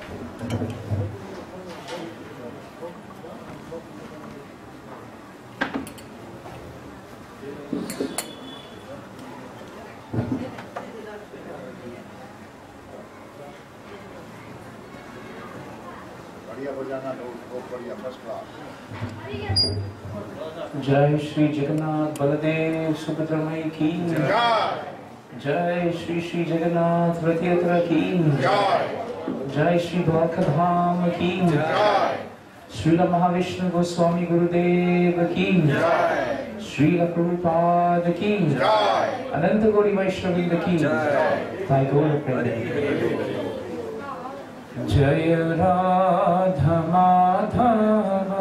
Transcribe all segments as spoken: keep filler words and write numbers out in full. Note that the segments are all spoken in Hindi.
जय श्री जगन्नाथ बलदेव सुभद्रमयी की जय, श्री श्री जगन्नाथ रथ यात्रा की जय, श्री द्वारका धाम की श्रील महाविष्णु गोस्वामी गुरुदेव की श्रील प्रभुपाद की अनंत गौरी वैष्णववृंद की ताई गौर प्रेम। जय राधा माधव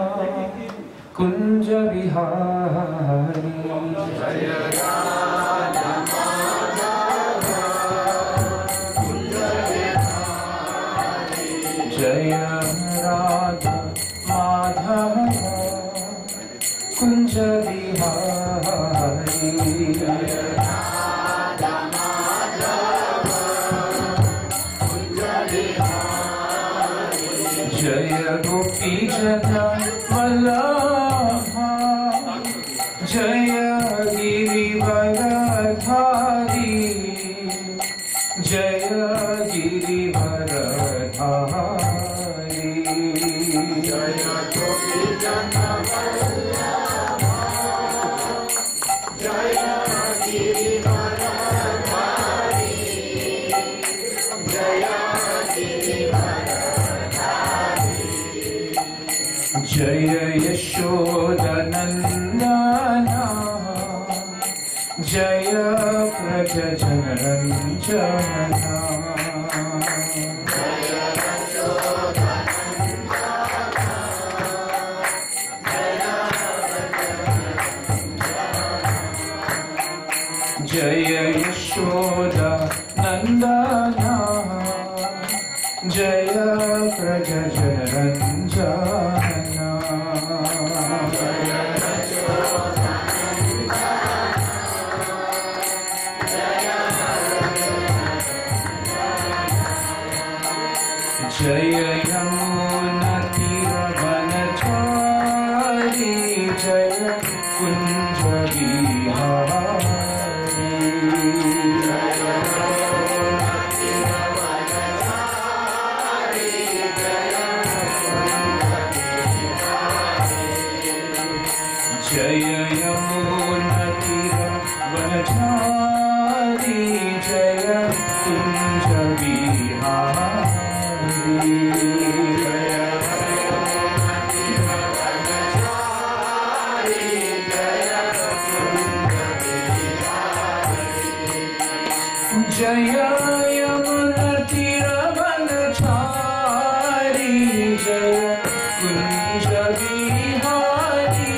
कुंज विहारी जय राधा माधव कुंज विहारी जय राधा माधव कुंज विहारी जय गोपी जन वल्लभा जय गिरिवरधारी जय गिरिवरधारी जय गोपी जन वल्लभा जय गिरिवरधारी जय जय यशोदनंदना जय व्रजजनरंजना जय यशोदनंदना जय व्रजजनरंजना जय यमुना तीरवनचारी जय कुंज विहारी जय यमुना तीरवनचारी जय कुंज विहारी जय यमुना तीरवनचारी जय कुंज विहारी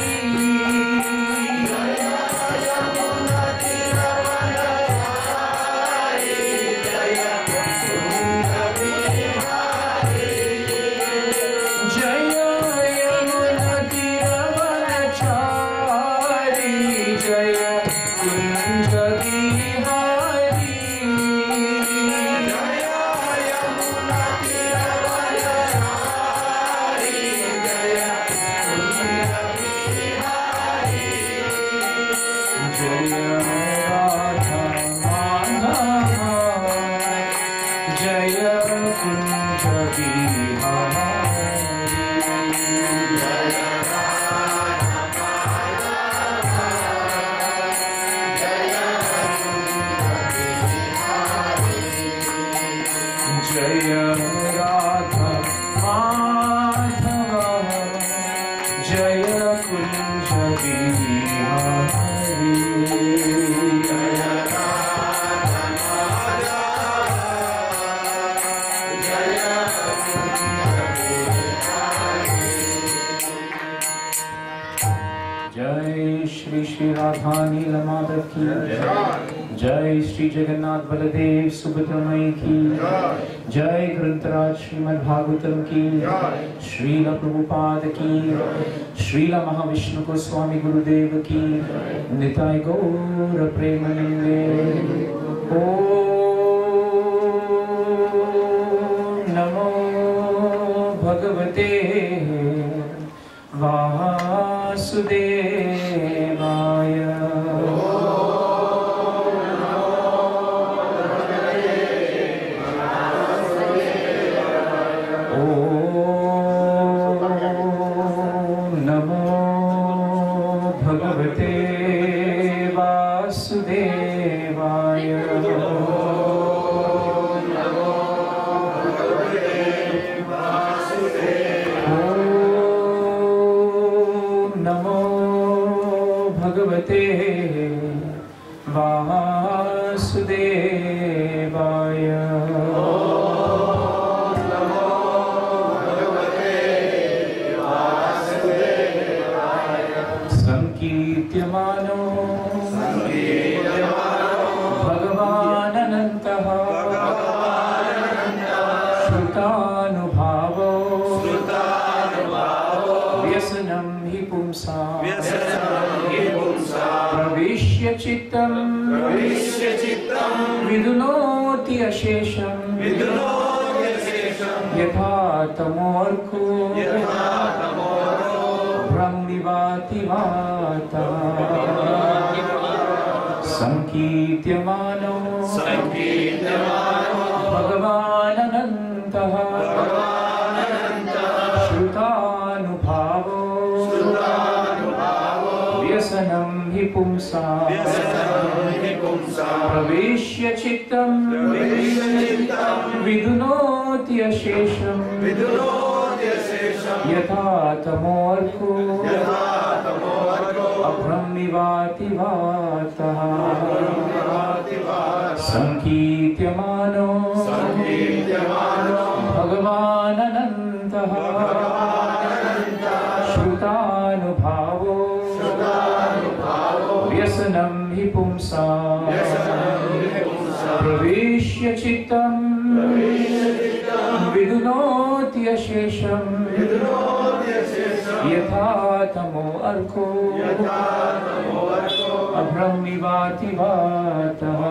जय श्री जगन्नाथ बलदेव सुभद्रमयी की जय, ग्रंथराज श्रीमद् भागवतम की श्रील प्रभुपाद की श्रील महाविष्णु गोस्वामी गुरुदेव की निताय गौर प्रेमानंदे। ओम नमो भगवते वासुदेवाय। चित्तं विदुनोति अशेषं यथा तमोर्को ब्रह्मिवाति वाता। संकीर्त्यमानो भगवानन्तः श्रुतानुभावो व्यसनं हि पुंसां प्रवेश्य चित्तं विदुनोति अशेषं यथा तमोर्को अब्रह्मिवाति वातः। संकीर्त्यमानो भगवानन्तः श्रुतानुभावो व्यसनं हि पुंसां प्रवेश्य चित्तं विदुनोति अशेषं यथा तमो अर्को अब्रह्मिवाति वातः।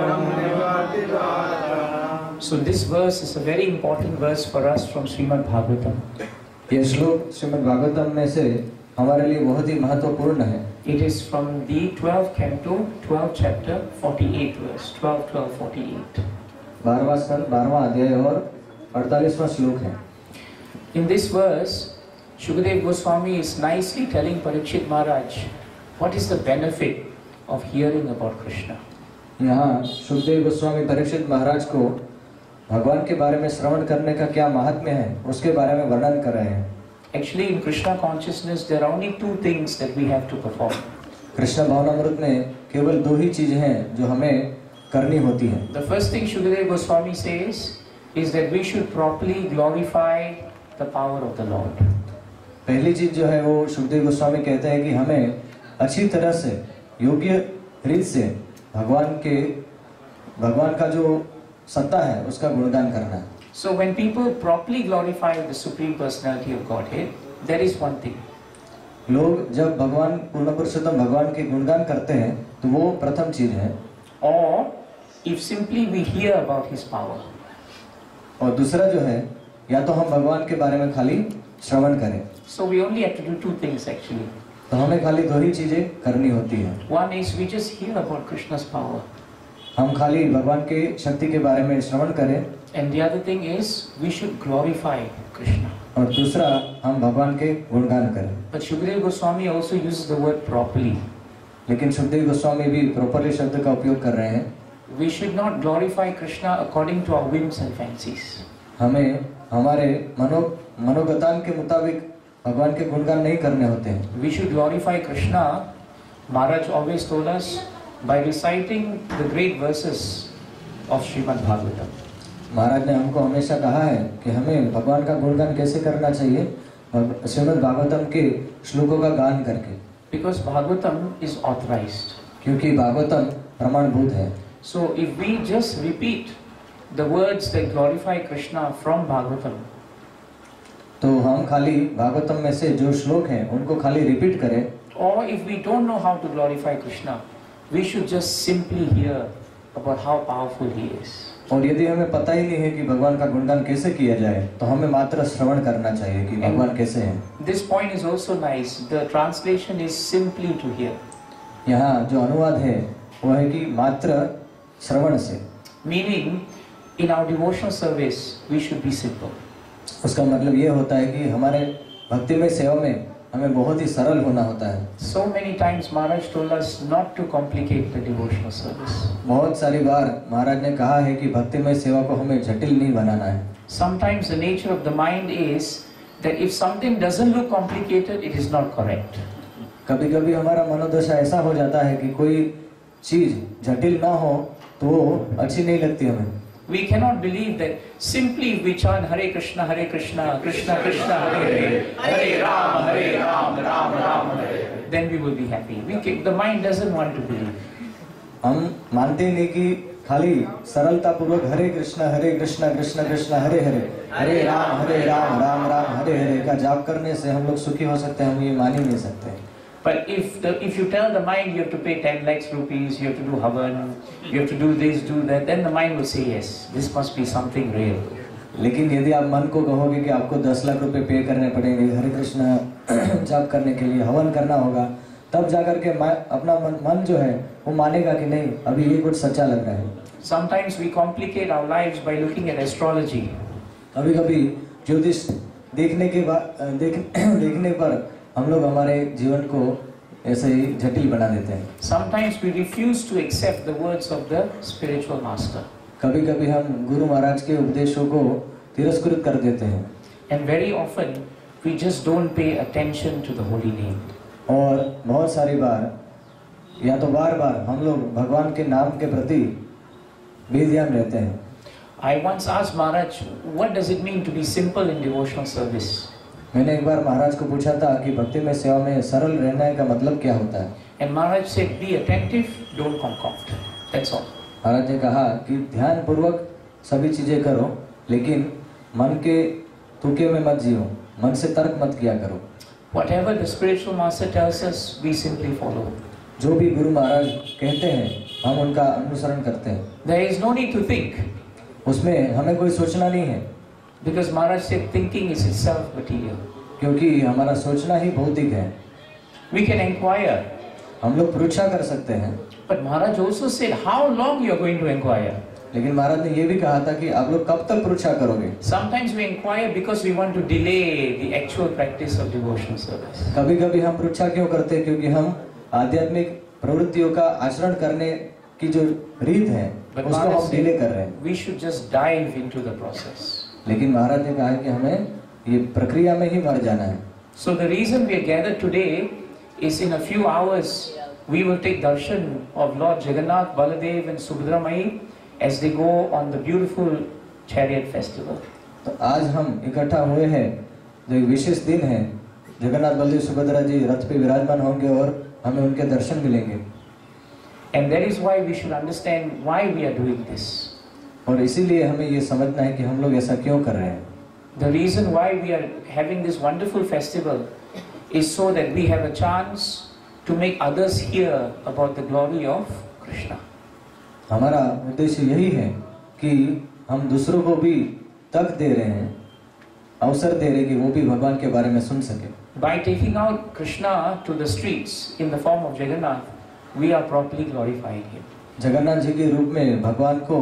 So this verse is a very important verse for us from Srimad Bhagavatam. ये श्लोक श्रीमद् भागवतम में से हमारे लिए बहुत ही महत्वपूर्ण है। It is from the twelfth canto, twelfth chapter, forty-eighth verse, twelve, twelve, forty-eight. बारहवां स्कंद, बारहवां अध्याय और अड़तालीसवां श्लोक है। In this verse, Shukadeva Goswami is nicely telling Parikshit Maharaj what is the benefit of hearing about Krishna. यहाँ शुकदेव गोस्वामी परीक्षित महाराज को भगवान के बारे में श्रवण करने का क्या महात्म्य है उसके बारे में वर्णन कर रहे हैं। Actually, in Krishna consciousness, there are only two things that we have to perform. Krishna भावनामृत में केवल दो ही चीजें हैं जो हमें करनी होती हैं। The first thing Shukadeva Goswami says is that we should properly glorify the power of the Lord. पहली चीज जो है वो शुकदेव गोस्वामी कहते हैं कि हमें अच्छी तरह से योग्य रीत से भगवान के भगवान का जो सत्ता है उसका गुणगान करना है। So when people properly glorify the Supreme Personality of Godhead, there is one thing. लोग जब भगवान पूर्ण पुरुषोत्तम भगवान के गुणगान करते हैं तो वो प्रथम चीज है। Or if simply we hear about His power. और दूसरा जो है या तो हम भगवान के बारे में खाली श्रवण करें। So we only have to do two things actually. तो हमें खाली दो ही चीजें करनी होती है। One is we just hear about Krishna's power. हम खाली भगवान के शक्ति के बारे में श्रवण करें। And the other thing is we should glorify Krishna. और दूसरा हम भगवान के गुणगान करें। But Shukadeva Goswami also uses the word properly. लेकिन शुकदेव गोस्वामी भी प्रॉपरली शब्द का उपयोग कर रहे हैं। We should not glorify Krishna according to our whims and fancies. हमें हमारे मनो मनोगतान के मुताबिक भगवान के गुणगान नहीं करने होते हैं। We should glorify Krishna, Maharaj always told us, by reciting the great verses of Srimad Bhagavatam. महाराज ने हमको हमेशा कहा है कि हमें भगवान का गुणगान कैसे करना चाहिए, श्रीमद् भागवतम के श्लोकों का गान करके। Because Bhagavatam is authorized. क्योंकि भागवतम प्रमाणभूत है। So if we just repeat the words that glorify Krishna from Bhagavatam, तो हम खाली भागवतम में से जो श्लोक हैं उनको खाली रिपीट करें। or if we don't know how to glorify Krishna, we should just simply hear about how powerful He is. और यदि हमें पता ही नहीं है कि भगवान का गुणगान कैसे किया जाए, तो हमें मात्र श्रवण करना चाहिए कि भगवान कैसे हैं। This point is also nice. The translation is simply to hear. यहाँ जो अनुवाद है वो है कि मात्र श्रवण से, Meaning, in our devotional service, we should be simple. उसका मतलब ये होता है कि हमारे भक्तिमय सेवा में हमें बहुत ही सरल होना होता है। So many times Maharaj told us not to complicate the devotional service. बहुत सारी बार महाराज ने कहा है कि भक्तिमय सेवा को हमें जटिल नहीं बनाना है। Sometimes the nature of the mind is that if something doesn't look complicated, it is not correct. कभी कभी हमारा मनोदशा ऐसा हो जाता है कि कोई चीज जटिल ना हो तो वो अच्छी नहीं लगती हमें। We cannot believe that simply if we chant Hare Krishna, Hare Krishna, Krishna Krishna, Hare Hare, Hare Ram, Hare Ram, Ram Ram, Hare, then we will be happy. We can, the mind doesn't want to believe. हम मानते नहीं कि खाली सरलता पूर्वक हरे कृष्णा हरे कृष्णा कृष्णा कृष्णा हरे हरे हरे राम हरे राम राम राम हरे हरे का जाप करने से हम लोग सुखी हो सकते हैं, हम ये मान ही नहीं सकते। But if the, if you tell the mind you have to pay ten lakhs rupees, you have to do havan, you have to do this, do that, then the mind will say yes, this must be something real. लेकिन यदि आप मन को कहोगे कि आपको दस लाख रुपए पे करने पड़ेंगे, हरे कृष्णा जाप करने के लिए हवन करना होगा, तब जाकर के अपना मन, मन जो है वो मानेगा कि नहीं अभी ये कुछ सच्चा लग रहा है। Sometimes we complicate our lives by looking at astrology. कभी कभी ज्योतिष देखने के बाद देख, देखने पर हम लोग हमारे जीवन को ऐसे ही जटिल बना देते हैं। Sometimes we refuse to accept the words of the spiritual master. कभी कभी हम गुरु महाराज के उपदेशों को तिरस्कृत कर देते हैं। And very often we just don't pay attention to the holy name. और बहुत सारी बार या तो बार बार हम लोग भगवान के नाम के प्रति बेध्यान रहते हैं। I once asked Maharaj, what does it mean to be simple in devotional service? मैंने एक बार महाराज को पूछा था कि भक्ति में सेवा में सरल रहने का मतलब क्या होता है। And Maharaj said, be attentive, don't concoct. That's all. महाराज ने कहा कि ध्यान पूर्वक सभी चीजें करो, लेकिन मन के तुके में मत जियो, मन से तर्क मत किया करो। Whatever the spiritual master tells us, we simply follow. जो भी गुरु महाराज कहते हैं हम उनका अनुसरण करते हैं। There is no need to think. उसमें हमें कोई सोचना नहीं है। Because Maharaj said thinking is itself material. क्योंकि हमारा सोचना ही भौतिक है। We can inquire. हम लोग परीक्षा कर सकते हैं। But Maharaj also said, how long you are going to inquire? लेकिन महाराज ने ये भी कहा था कि आप लोग कब तक परीक्षा करोगे। Sometimes we inquire because we want to delay the actual practice of devotional service. कभी कभी हम परीक्षा क्यों करते हैं? क्योंकि हम आध्यात्मिक प्रवृत्तियों का आचरण करने की जो रीत है उसको हम डिले कर रहे हैं। We should just dive into the process. लेकिन महाराज ने कहा कि हमें ये प्रक्रिया में ही मर जाना है। So the reason we are gathered today is in a few hours we will take darshan of Lord Jagannath, Baladev and Subhadra Mai as they go on the beautiful chariot festival. तो आज हम इकट्ठा हुए हैं, जो एक विशेष दिन है, जगन्नाथ बलदेव सुभद्रा जी रथ पे विराजमान होंगे और हमें उनके दर्शन मिलेंगे। And that is why we should understand why we are doing this. और इसीलिए हमें ये समझना है कि हम लोग ऐसा क्यों कर रहे हैं। The reason why we are having this wonderful festival is so that we have a chance to make others hear about the glory of Krishna. हमारा उद्देश्य यही है कि हम दूसरों को भी तक दे रहे हैं, अवसर दे रहे हैं कि वो भी भगवान के बारे में सुन सके। By taking out Krishna to the streets in the form of Jagannath, we are properly glorifying him. Jagannath ji के रूप में भगवान को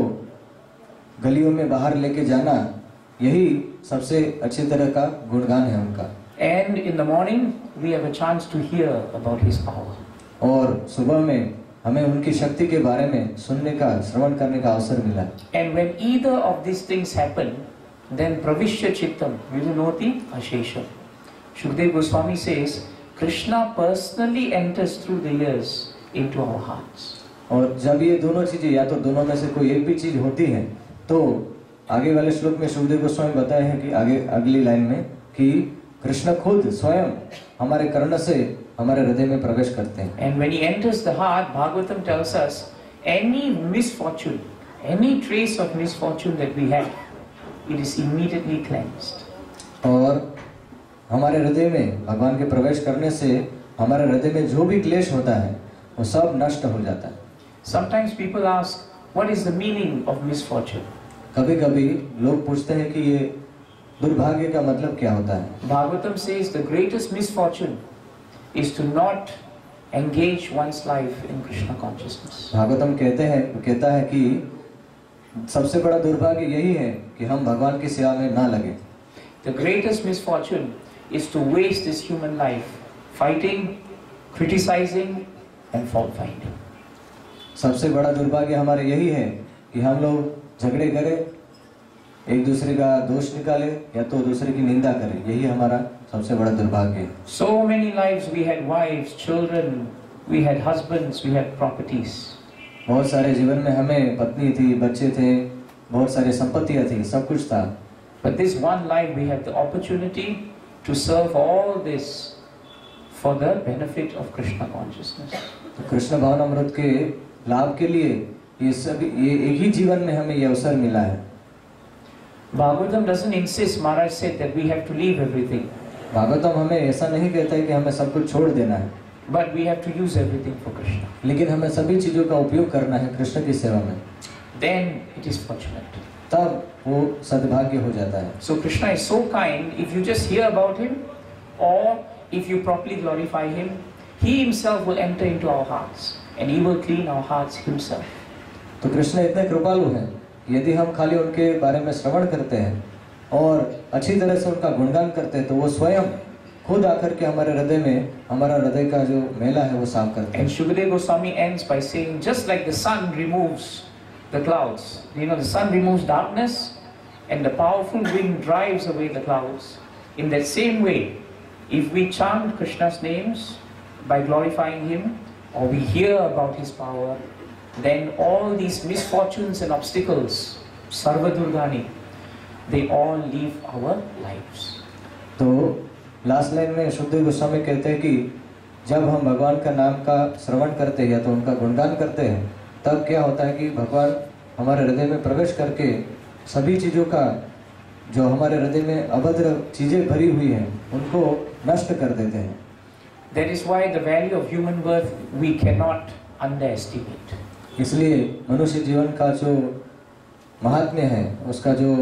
गलियों में बाहर लेके जाना, यही सबसे अच्छी तरह का गुणगान है उनका। And in the morning we have a chance to hear about his power. और सुबह में हमें उनकी शक्ति के बारे में सुनने का, श्रवण करने का अवसर मिला। And when either of these things happen, then pravishya chittam vidunoti ashesham. Shukdev Goswami says, Krishna personally enters through the ears into our hearts. और जब ये दोनों चीजें या तो दोनों में से कोई एक भी चीज होती है, तो आगे वाले श्लोक में शुकदेव गोस्वामी बताए हैं कि आगे अगली लाइन में कि कृष्ण खुद स्वयं हमारे कर्ण से हमारे हृदय में प्रवेश करते हैं। And when he enters the heart, Bhagavatam tells us, any misfortune, any trace of misfortune that we have, it is immediately cleansed. और हमारे हृदय में भगवान के प्रवेश करने से हमारे हृदय में जो भी क्लेश होता है वो सब नष्ट हो जाता है। Sometimes people ask, what is the meaning of misfortune? कभी कभी लोग पूछते हैं कि ये दुर्भाग्य का मतलब क्या होता है। Bhagavatam says the greatest misfortune is to not engage one's life in Krishna consciousness. Bhagavatam कहते हैं कहता है कि सबसे बड़ा दुर्भाग्य यही है कि हम भगवान की सेवा में ना लगे। The greatest misfortune is to waste this human life fighting, criticizing and fault finding. सबसे बड़ा दुर्भाग्य हमारे यही है कि हम लोग झगड़े करें, एक दूसरे का दोष निकाले या तो दूसरे की निंदा करें, यही हमारा सबसे बड़ा दुर्भाग्य है। So many lives we had wives, children, we had husbands, we had properties. बहुत सारे जीवन में हमें पत्नी थी, बच्चे थे, बहुत सारी संपत्तियां थी, सब कुछ था। But this one life we have the opportunity to serve all this for the benefit of Krishna consciousness. तो कृष्ण भावनामृत के लाभ के लिए ये सब ये एक ही जीवन में हमें ये अवसर मिला है। Bhagavatam doesn't insist, Maharaj said, that we have to leave everything. Bhagavatam हमें ऐसा नहीं कहता है कि हमें सब कुछ छोड़ देना है, But we have to use everything for Krishna. लेकिन हमें सभी चीजों का उपयोग करना है कृष्ण की सेवा में। Then it is fortunate. तब वो सद्भाग्य हो जाता है। So Krishna is so kind, if you just hear about him or if you properly glorify him, he himself will enter into our hearts and he will clean our hearts himself. तो कृष्ण इतने कृपालु हैं, यदि हम खाली उनके बारे में श्रवण करते हैं और अच्छी तरह से उनका गुणगान करते हैं तो वो स्वयं खुद आकर के हमारे हृदय में हमारा हृदय का जो मैला है वो साफ करते हैं। And Shukadeva Goswami ends by saying, just like the sun removes the clouds, you know, the sun removes darkness and the powerful wind drives away the clouds. In that same way, if we chant Krishna's names by glorifying him or we hear about his power, then all these misfortunes and obstacles, Sarva Durgani, they all leave our lives. तो लास्ट लाइन में शुद्धदेव गोस्वामी कहते हैं कि जब हम भगवान का नाम का श्रवण करते हैं या तो उनका गुणगान करते हैं, तब क्या होता है कि भगवान हमारे हृदय में प्रवेश करके सभी चीज़ों का जो हमारे हृदय में अभद्र चीज़ें भरी हुई हैं उनको नष्ट कर देते हैं। That is why the value of human birth we cannot underestimate. इसलिए मनुष्य जीवन का जो महात्म्य है, उसका जो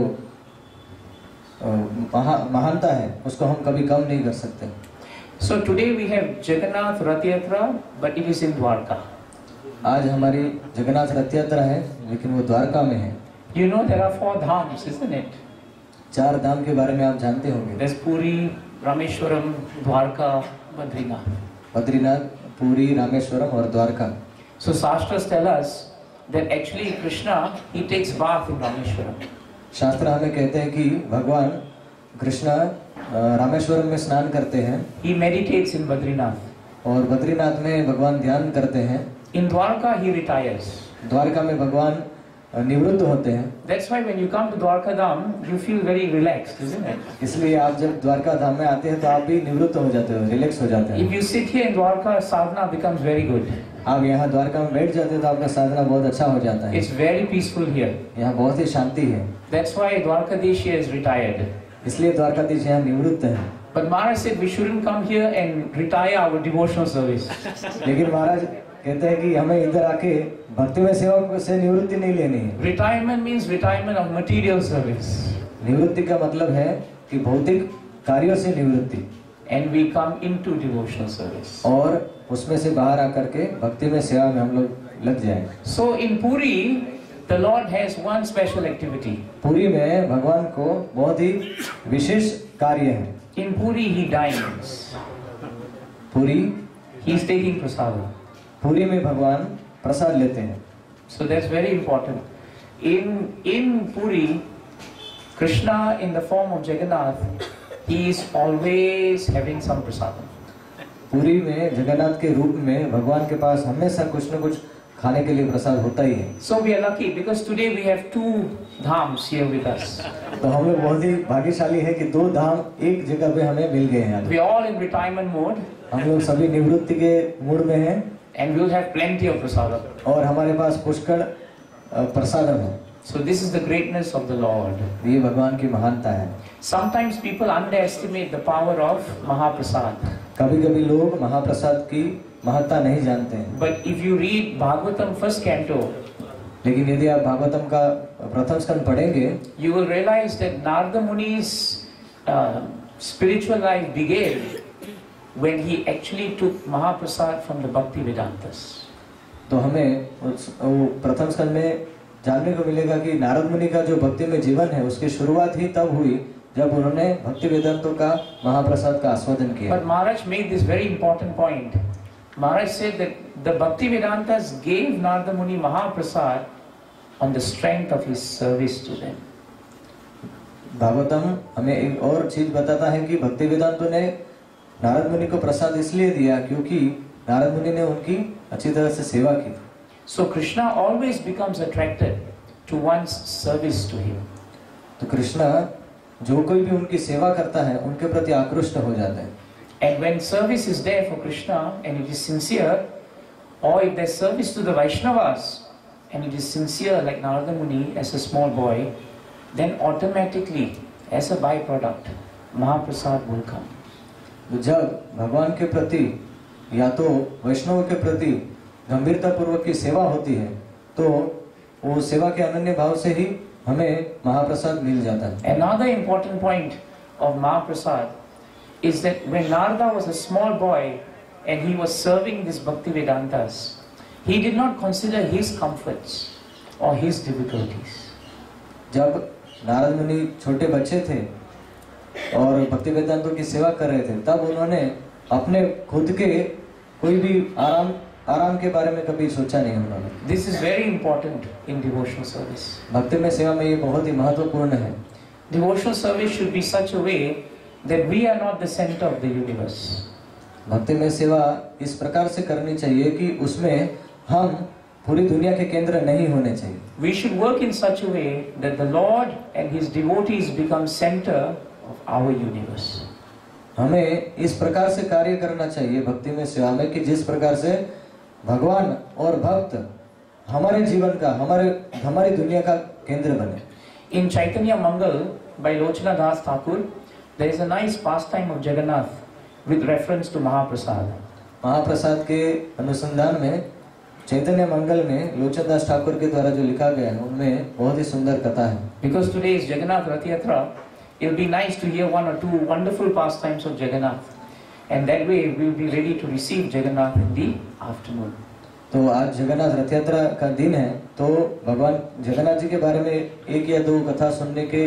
महा महानता है, उसको हम कभी कम नहीं कर सकते। So today we have Jagannath Rath Yatra, but it is in Dwarka. आज हमारी जगन्नाथ रथ यात्रा है, लेकिन वो द्वारका में है। You know there are four dhams, isn't it? चार धाम के बारे में आप जानते होंगे। There's Puri, Rameshwaram, Dwarka, Badrinath. Badrinath, Puri, Rameswaram और Dwarka. So Shastras tell us that actually Krishna, he takes bath in Rameshwaram. शास्त्र हमें कहते हैं कि भगवान कृष्ण रामेश्वरम में स्नान करते हैं। He meditates in Badrinath. और बद्रीनाथ में भगवान ध्यान करते हैं। In Dwarka he retires. Dwarka में भगवान निवृत्त होते हैं। That's why when you come to Dwarka Dham, you feel very relaxed, isn't it? इसलिए आप जब द्वारका धाम में आते हैं तो आप भी निवृत्त हो जाते हो, रिलैक्स हो जाते हैं। If you sit here in Dwarka, sadhana becomes very good. आप यहाँ द्वारका में बैठ जाते हैं तो आपका साधना बहुत अच्छा हो जाता है। It's very peaceful here. यहाँ बहुत ही शांति है। That's why Dwarkadesh is retired. इसलिए द्वारकाधीश यहाँ निवृत्त है। But Maharaj said we shouldn't come here and retire our devotional service. लेकिन महाराज कहते हैं कि हमें इधर आके भक्ति में सेवा से निवृत्ति नहीं लेनी है। Retirement means retirement of material service. निवृत्ति का मतलब है कि भौतिक कार्यों से निवृत्ति। And we come into devotional service. और उसमें से बाहर आकर के भक्ति में सेवा में हम लोग लग जाएं। So in Puri, the Lord has one special activity. Puri में भगवान को बहुत ही विशेष कार्य है। In Puri he dines. Puri He is taking prasadam. Puri में भगवान प्रसाद लेते हैं। So that's very important. In in Puri, Krishna in the form of Jagannath, he is always having some prasadam. Puri में जगन्नाथ के रूप में भगवान के पास हमेशा कुछ न कुछ खाने के लिए प्रसाद होता ही है। So we are lucky because today we have two dhams here with us. तो हम लोग बहुत ही भाग्यशाली है कि दो धाम एक जगह पे हमें मिल गए हैं। We are all in retirement mode. हम लोग सभी निवृत्ति के मूड में हैं। And we will have plenty of prasadam. और हमारे पास पुष्कळ प्रसादम है। So this is the greatness of the Lord. ये भगवान की महानता है। Sometimes people underestimate the power of Mahaprasad. कभी-कभी लोग महाप्रसाद की महत्ता नहीं जानते हैं। But if you read Bhagavatam first canto, लेकिन यदि आप भागवतम का प्रथम स्कंद पढ़ेंगे, you will realize that Narada Muni's uh, spiritual life began when he actually took Mahaprasad from the Bhakti Vedantas. तो हमें उस वो प्रथम स्कंद में जानने को मिलेगा कि नारद मुनि का जो भक्ति में जीवन है उसकी शुरुआत ही तब हुई जब उन्होंने भक्ति वेदांतों का महाप्रसाद का आस्वादन किया। But Maharaj made this very important point. Maharaj said that the Bhakti Vedantas gave Narada Muni Mahaprasad on the strength of his service to them. Bhagavatam हमें एक और चीज बताता है कि भक्ति वेदांतों ने नारद मुनि को प्रसाद इसलिए दिया क्योंकि नारद मुनि ने उनकी अच्छी तरह से सेवा की। So Krishna always becomes attracted to one's service to him. तो कृष्णा जो कोई भी उनकी सेवा करता है उनके प्रति आकृष्ट हो जाते हैं। And when service is there for Krishna and it is sincere, or if there's service to the Vaishnavas and it is sincere like Narada Muni as a small boy, then automatically as a byproduct Mahaprasad will come. जब भगवान के प्रति या तो वैष्णव के प्रति गंभीरता पूर्वक की सेवा होती है तो वो सेवा के अनन्य भाव से ही हमें महाप्रसाद मिल जाता है। Another important point of Mahaprasad is that when Narada was a small boy and he was serving this Bhakti Vedantas, he did not consider his comforts or his difficulties. जब नारद मुनि छोटे बच्चे थे और भक्ति वेदांतों की सेवा कर रहे थे तब उन्होंने अपने खुद के कोई भी आराम आराम के बारे में कभी सोचा नहीं उन्होंने। This is very important in devotional service. भक्ति में सेवा में ये बहुत ही महत्वपूर्ण है। Devotional service should be such a way that we are not the center of the universe. भक्ति में सेवा इस प्रकार से करनी चाहिए कि उसमें हम पूरी दुनिया के केंद्र नहीं होने चाहिए। We should work in such a way that the Lord and His devotees become center of our universe. हमें इस प्रकार से कार्य करना चाहिए भक्ति में सेवा में कि जिस प्रकार से भगवान और भक्त हमारे जीवन का हमारे हमारी दुनिया का केंद्र बने। In Chaitanya Mangal by Lochana Das Thakur, there is a nice pastime of Jagannath with reference to Mahaprasad. महाप्रसाद के अनुसंधान में चैतन्य मंगल में लोचन दास ठाकुर के द्वारा जो लिखा गया है उनमें बहुत ही सुंदर कथा है। Because today is Jagannath Rath Yatra, it will be nice to hear one or two wonderful pastimes of Jagannath, and that way we will be ready to receive Jagannath in the afternoon. तो आज जगन्नाथ रथ यात्रा का दिन है तो भगवान जगन्नाथ जी के बारे में एक या दो कथा सुनने के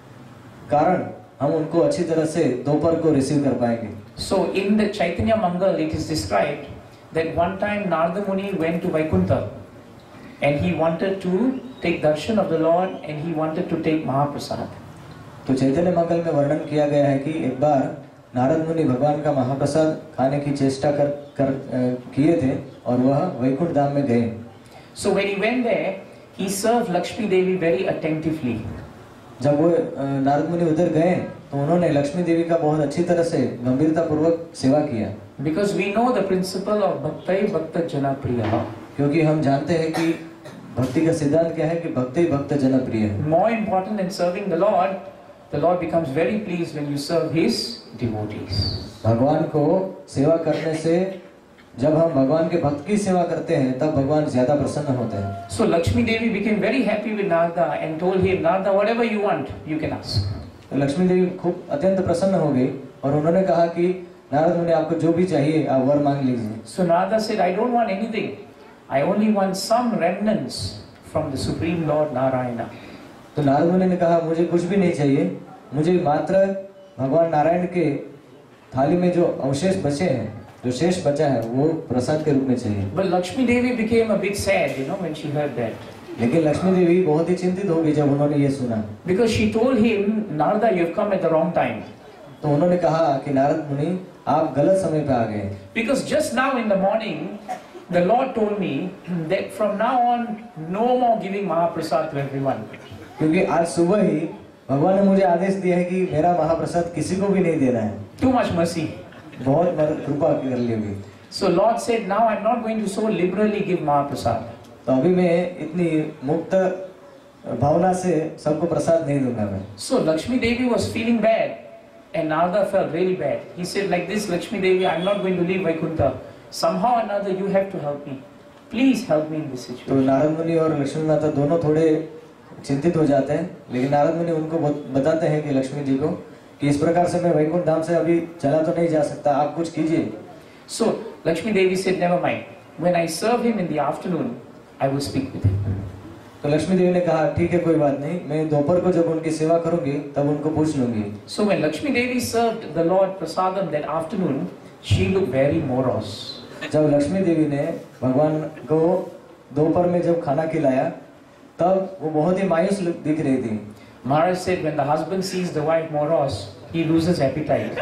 कारण हम उनको अच्छी तरह से दोपहर को रिसीव कर पाएंगे। So in the Chaitanya Mangal it is described that one time Narada Muni went to Vaikuntha and he wanted to take darshan of the Lord and he wanted to take Mahaprasad. तो चैतन्य मंगल में वर्णन किया गया है कि एक बार नारद मुनि भगवान का महाप्रसाद खाने की चेष्टा कर कर किए थे और वह वैकुंठ धाम में गए। So when he went there, he served Lakshmi Devi very attentively. जब वो नारद मुनि उधर गए तो उन्होंने लक्ष्मी देवी का बहुत अच्छी तरह से गंभीरता पूर्वक सेवा किया। Because we know the principle of Bhaktai Bhakta Jana Priya. क्योंकि हम जानते हैं कि भक्ति का सिद्धांत क्या है कि भक्ति भक्त जनप्रिय है। More important than serving the Lord, the Lord becomes very pleased when you serve His devotees. भगवान को सेवा करने से जब हम भगवान के भक्त की सेवा करते हैं तब भगवान ज्यादा प्रसन्न होते हैं। So Lakshmi Devi became very happy with Narada and told him, Narada, whatever you want, you can ask. तो लक्ष्मी देवी खूब अत्यंत प्रसन्न हो गई और उन्होंने कहा कि नारद मुनि आपको जो भी चाहिए आप वर मांग लीजिए। So Narada said, I don't want anything. I only want some remnants from the Supreme Lord Narayana. तो नारद मुनि ने कहा मुझे कुछ भी नहीं चाहिए, मुझे मात्र भगवान नारायण के थाली में जो अवशेष बचे हैं, जो शेष बचा है वो प्रसाद के रूप में चाहिए। But Lakshmi Devi became a bit sad, you know, when she heard that. लेकिन लक्ष्मी देवी बहुत ही चिंतित हो गई जब उन्होंने ये सुना। Because she told him, Narada, you have come at the wrong time. तो उन्होंने कहा कि नारद मुनि आप गलत समय पे आ गए। Because just now in the morning, the Lord told me that from now on, no more giving Mahaprasad to everyone. क्योंकि आज सुबह ही भगवान ने मुझे आदेश दिया है कि मेरा महाप्रसाद किसी को भी नहीं देना है। Too much mercy. बहुत कृपा कर ली होगी। So Lord said, now I'm not going to so liberally give Mahaprasad. तो अभी मैं इतनी मुक्त भावना से सबको प्रसाद नहीं दूंगा मैं। So Lakshmi Devi was feeling bad, and Narada felt really bad. He said, like this, Lakshmi Devi, I'm not going to leave Vaikuntha. Somehow or another, you have to help me. Please help me in this तो situation. नारद मुनि और लक्ष्मी माता दोनों थोड़े चिंतित हो जाते हैं, लेकिन नारद मुनि उनको बताते हैं कि लक्ष्मी जी को कि इस प्रकार से मैं वैकुंठ धाम से अभी चला तो नहीं जा सकता, आप कुछ कीजिए। So Lakshmi Devi said, never mind. When I serve him in the afternoon, I will speak with him. तो लक्ष्मी देवी ने कहा ठीक है कोई बात नहीं, मैं दोपहर को जब उनकी सेवा करूंगी तब उनको पूछ लूंगी। So when Lakshmi Devi served the Lord prasadam that afternoon, she looked very morose. जब लक्ष्मी देवी ने भगवान को दोपहर में जब खाना खिलाया तब वो बहुत ही मायूस दिख रही थी। Maharaj said when the husband sees the wife morose, he loses appetite.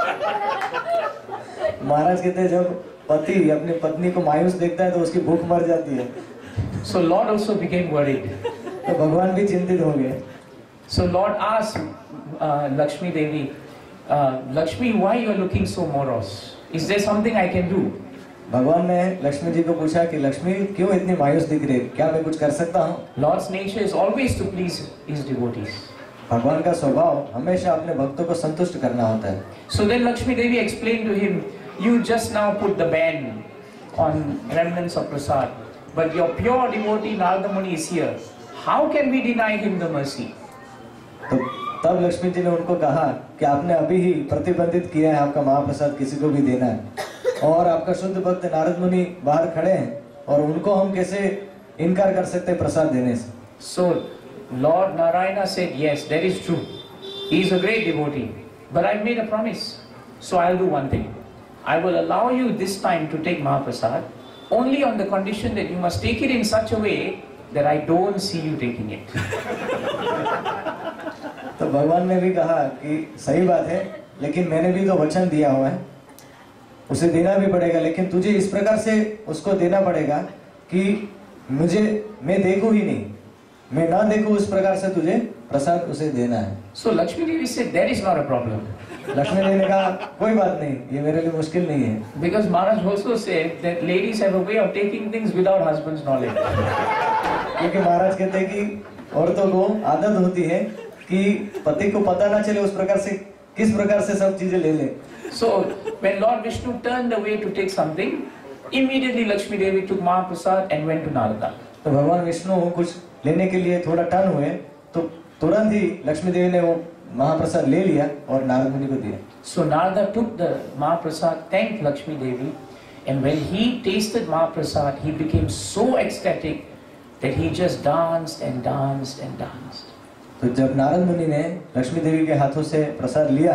महाराज कहते हैं जब पति अपनी पत्नी को मायूस देखता है तो उसकी भूख मर जाती है। So Lord also became worried. तो भगवान भी चिंतित हो गए। So Lord asked uh, Lakshmi Devi, uh, Lakshmi, why you are looking so morose? Is there something I can do? भगवान ने लक्ष्मी जी को पूछा कि लक्ष्मी क्यों इतनी मायूस दिख रही है, क्या मैं कुछ कर सकता हूँ? Lord's nature is always to please his devotees. भगवान का स्वभाव हमेशा अपने भक्तों को संतुष्ट करना होता है। So then Lakshmi Devi explained to him, you just now put the ban on remnants of prasad, but your pure devotee Narada Muni is here. How can we deny him the mercy? तो तब लक्ष्मी जी ने उनको कहा कि आपने अभी ही प्रतिबंधित किया है आपका महाप्रसाद किसी को भी देना है, और आपका शुद्ध भक्त नारद मुनि बाहर खड़े हैं और उनको हम कैसे इनकार कर सकते हैं प्रसाद देने से। So Lord Narayana said, yes, that is true. He is a great devotee, but I've made a promise. So I'll do one thing. I will allow you this time to take Mahaprasad only on the condition that you must take it in such a way that I don't see you taking it. तो भगवान ने भी कहा कि सही बात है, लेकिन मैंने भी तो वचन दिया हुआ है, उसे देना भी पड़ेगा, लेकिन तुझे इस प्रकार से उसको देना पड़ेगा कि मुझे मैं देखूं ही नहीं, मैं ना देखूं उस प्रकार से तुझे प्रसाद उसे देना है। So Lakshmi Devi said, that is not a problem. Lakshmi देवी ने कहा कोई बात नहीं, ये मेरे लिए मुश्किल नहीं है। Because Maharaj also said that ladies have a way of taking things without husband's knowledge. क्योंकि महाराज कहते हैं कि औरतों को आदत होती है कि पति को पता ना चले उस प्रकार से किस प्रकार से सब चीजें ले ले। So when Lord Vishnu turned away to take something, immediately Lakshmi Devi took Mahaprasad and went to Narada. तो भगवान विष्णु कुछ लेने के लिए थोड़ा टर्न हुए तो तुरंत ही लक्ष्मी देवी ने वो महाप्रसाद ले लिया और नारद मुनि को दिया। So Narada took the Mahaprasad, thanked Lakshmi Devi, and when he tasted Mahaprasad, he became so ecstatic that he just danced and danced and danced. तो जब नारद मुनि ने लक्ष्मी देवी के हाथों से प्रसाद लिया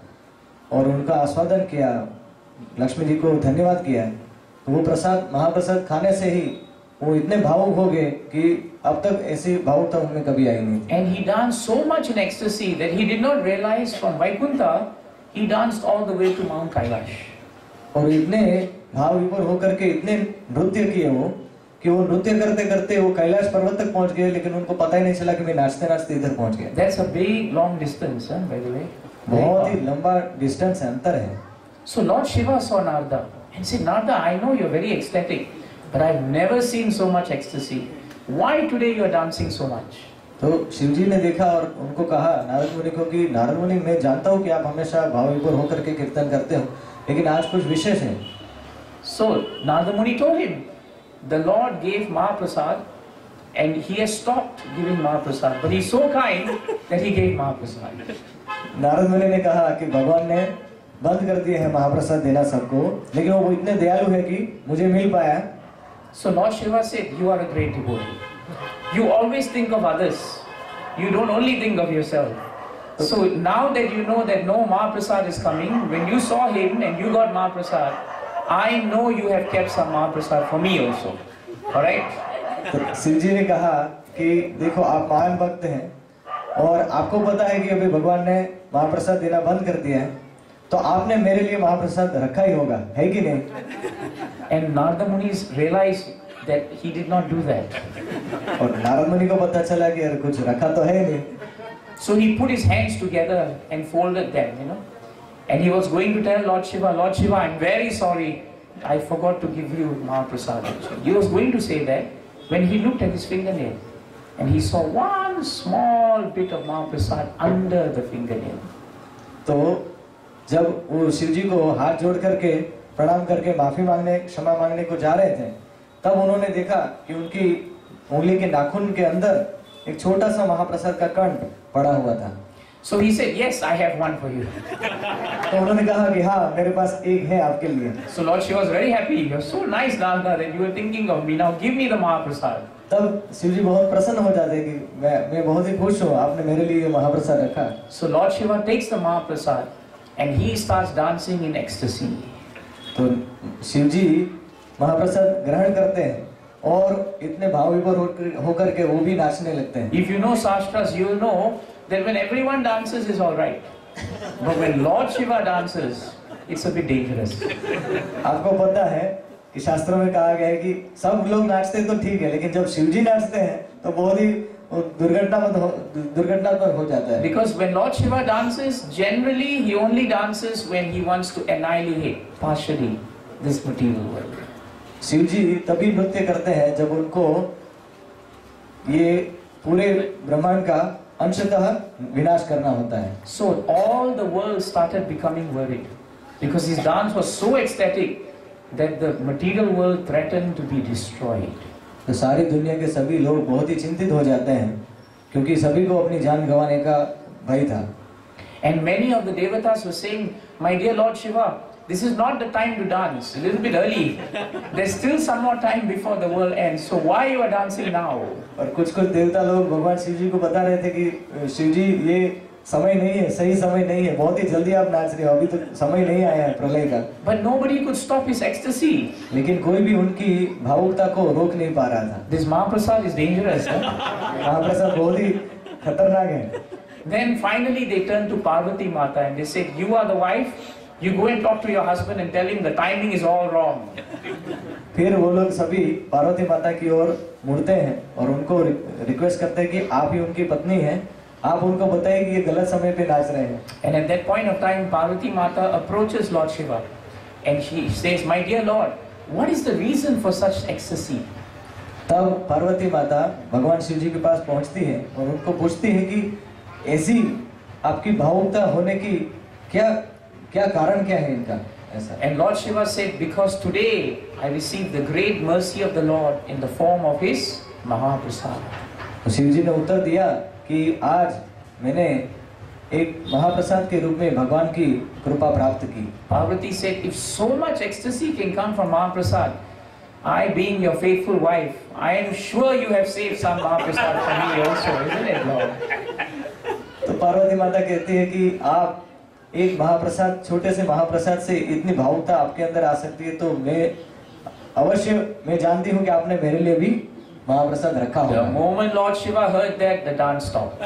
और उनका आस्वादन किया, लक्ष्मी जी को धन्यवाद किया, तो वो प्रसाद महाप्रसाद खाने से ही वो इतने भावुक हो गए कि अब तक ऐसी भावुकता उनमें कभी आई नहीं। And he danced so much in ecstasy that he did not realize from Vaikuntha he danced all the way to Mount Kailash. और इतने भाव विभोर होकर के इतने नृत्य किए वो कि वो नृत्य करते करते वो कैलाश पर्वत तक पहुंच गए, लेकिन उनको पता ही नहीं चला कि मैं नाचते नाचते इधर पहुंच गया। That's a big long distance, huh, by the way. बहुत ही लंबा डिस्टेंस है, अंतर है। So Lord Shiva saw Narada and said, Narada, I know you're very ecstatic, but I've never seen so much ecstasy. Why today you are dancing so much? तो शिव जी ने देखा और उनको कहा नारद मुनि को कि नारद मुनि, मैं जानता हूँ कि आप हमेशा भाव विभोर होकर के कीर्तन करते हो, लेकिन आज कुछ विशेष है। So Narada Muni told him, the Lord gave Mahaprasad and he has stopped giving Mahaprasad, but he's so kind that he gave Mahaprasad. Narad मुनि ने कहा कि भगवान ने बंद कर दिए हैं महाप्रसाद देना सबको, लेकिन वो इतने दयालु है कि मुझे मिल पाया। So Lord Shiva said, you are a great devotee. You always think of others. You don't only think of yourself. So now that you know that no Mahaprasad is coming, when you saw him and you got Mahaprasad, I know you have kept some Mahaprasad for me also. Alright? तो शिव जी ने कहा कि देखो आप महान भक्त हैं और आपको पता है कि अभी भगवान ने महाप्रसाद देना बंद कर दिया है, तो आपने मेरे लिए महाप्रसाद रखा ही होगा, है कि नहीं? And Narada Muni realized that he did not do that. और नारद मुनि को पता चला कि यार कुछ रखा तो है नहीं। So he put his hands together and folded them, you know. And he was going to tell Lord Shiva, Lord Shiva, I'm very sorry, I forgot to give you Mahaprasad. He was going to say that when he looked at his fingernail and he saw one small bit of Mahaprasad under the fingernail. तो जब वो शिव जी को हाथ जोड़ करके प्रणाम करके माफी मांगने क्षमा मांगने को जा रहे थे, तब उन्होंने देखा कि उनकी उंगली के नाखून के अंदर एक छोटा सा महाप्रसाद का कण पड़ा हुआ था। So he said, yes, I have one for you. तो उन्होंने कहा कि हाँ, मेरे पास एक है आपके लिए। So Lord Shiva was very happy. You're so nice, Narada, that you were thinking of me. Now give me the Mahaprasad. तब शिव जी बहुत प्रसन्न हो जाते कि मैं मैं बहुत ही खुश हूँ, आपने मेरे लिए महाप्रसाद रखा। So Lord Shiva takes the Mahaprasad and he starts dancing in ecstasy. तो शिव जी महाप्रसाद ग्रहण करते हैं और इतने भाव विभोर होकर होकर के वो भी नाचने लगते हैं। If you know Shastras, you will know that when everyone dances is all right, but when Lord Shiva dances, it's a bit dangerous. आपको पता है कि शास्त्रों में कहा गया है कि सब लोग नाचते तो ठीक है, लेकिन जब शिव जी नाचते हैं तो बहुत ही दुर्घटना हो दुर्घटना पर हो जाता है। Because when Lord Shiva dances, generally he only dances when he wants to annihilate partially this material world. Shiv जी तभी नृत्य करते हैं जब उनको ये पूरे ब्रह्मांड का अंशतः विनाश करना होता है। So all the world started becoming worried because his dance was so ecstatic that the material world threatened to be destroyed. तो सारी दुनिया के सभी लोग बहुत ही चिंतित हो जाते हैं क्योंकि सभी को अपनी जान गंवाने का भय था। And many of the devatas were saying, my dear Lord Shiva, this is not the time to dance, a little bit early. There's still some more time before the world ends, so why you are dancing now? और कुछ कुछ देवता लोग भगवान शिव जी को बता रहे थे कि शिव जी ये समय नहीं है, सही समय नहीं है, बहुत ही जल्दी आप नाच रहे हो, अभी तो समय नहीं आया है प्रलय का। But nobody could stop his ecstasy. लेकिन कोई भी उनकी भावुकता को रोक नहीं पा रहा था। This Mahaprasad is dangerous. Huh? महाप्रसाद बहुत ही खतरनाक है। Then finally they turned to Parvati Mata and they said, you are the wife, you go and talk to your husband and tell him the timing is all wrong. फिर वो लोग सभी पार्वती माता की ओर मुड़ते हैं और उनको रिक्वेस्ट करते हैं कि आप ही उनकी पत्नी हैं, आप उनको बताइए कि ये गलत समय पे नाच रहे हैं। And at that point of time, Parvati Mata approaches Lord Shiva and she says, my dear Lord, what is the reason for such ecstasy? तब पार्वती माता भगवान शिव जी के पास पहुंचती है और उनको पूछती है कि ऐसी आपकी भावुकता होने की क्या क्या कारण क्या है इनका ऐसा। And Lord Shiva said, because today I received the great mercy of the Lord in the form of his Mahaprasad. तो शिव जी ने उत्तर दिया कि आज मैंने एक महाप्रसाद के रूप में भगवान की कृपा प्राप्त की। Parvati said, if so much ecstasy can come from Mahaprasad, I being your faithful wife, I am sure you have saved some Mahaprasad for me also, isn't it, Lord? तो पार्वती माता कहती है कि आप एक महाप्रसाद, छोटे से महाप्रसाद से इतनी भावुकता आपके अंदर आ सकती है, तो मैं अवश्य मैं जानती हूँ कि आपने मेरे लिए भी महाप्रसाद रखा होगा। The moment Lord Shiva heard that, the dance stopped.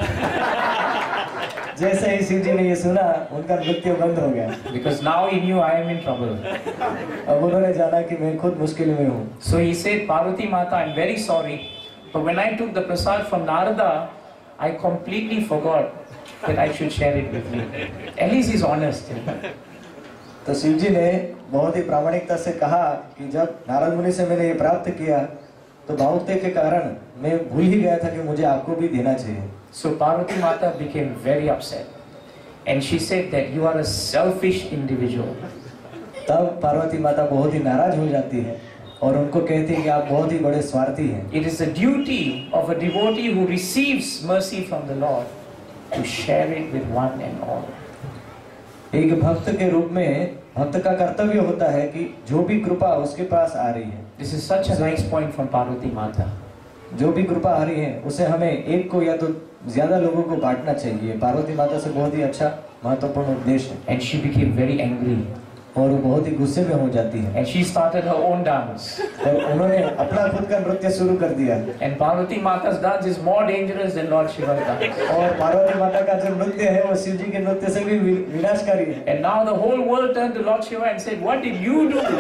जैसे ही शिव जी ने ये सुना, उनका नृत्य बंद हो गया। Because now he knew I am in trouble. अब उन्होंने जाना कि मैं खुद मुश्किल में हूँ। So he said, Parvati Mata, I am very sorry, but when I took the prasad from Narada, I completely forgot that I should share it with you. At least he's honest. तो शिव जी ने बहुत ही प्रामाणिकता से कहा कि जब नारद मुनि से मैंने ये प्राप्त किया, तो भावुकता के कारण मैं भूल ही गया था कि मुझे आपको भी देना चाहिए। So Parvati Mata became very upset, and she said that you are a selfish individual. तब पार्वती माता बहुत ही नाराज हो जाती है और उनको कहती है कि आप बहुत ही बड़े स्वार्थी हैं। It is the duty of a devotee who receives mercy from the Lord to share it with one and all. एक भक्त के रूप में भक्त का कर्तव्य होता है कि जो भी कृपा उसके पास आ रही है, This is such a nice point from Parvati Mata. जो भी कृपा आ रही है उसे हमें एक को या तो ज्यादा लोगों को बांटना चाहिए। पार्वती माता से बहुत ही अच्छा महत्वपूर्ण उपदेश है। And she became very angry. और वो बहुत ही गुस्से में हो जाती है। And she started her own dance. और उन्होंने अपना खुद का नृत्य शुरू कर दिया। And Parvati Mata's dance is more dangerous than Lord Shiva's dance. और पार्वती माता का जो नृत्य है वो शिव जी के नृत्य से भी विनाशकारी है। And now the whole world turned to Lord Shiva and said, what did you do?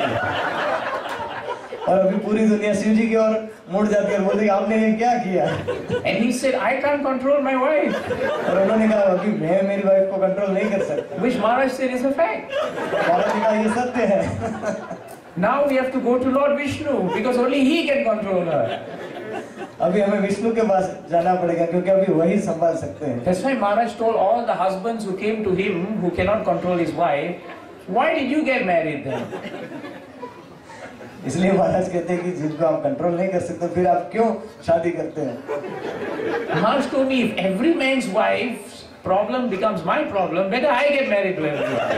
और अभी पूरी दुनिया शिव जी की ओर मुड़ जाती है और बोलती है आपने ये क्या किया? And he said, I can't control my wife. और उन्होंने कहा अभी मैं मेरी वाइफ को कंट्रोल नहीं कर सकता। Which Maharaj said is a fact. महाराज ने कहा ये सत्य है। Now we have to go to Lord Vishnu because only he can control her. अभी हमें विष्णु के पास जाना पड़ेगा क्योंकि अभी वही संभाल सकते हैं। That's why Maharaj told all the husbands who came to him who cannot control his wife, why did you get married then? इसलिए महाराज कहते हैं कि जिनको आप कंट्रोल नहीं कर सकते फिर आप क्यों शादी करते हैं? Maharaj told me, if every man's wife's problem becomes my problem, better I get married to everyone.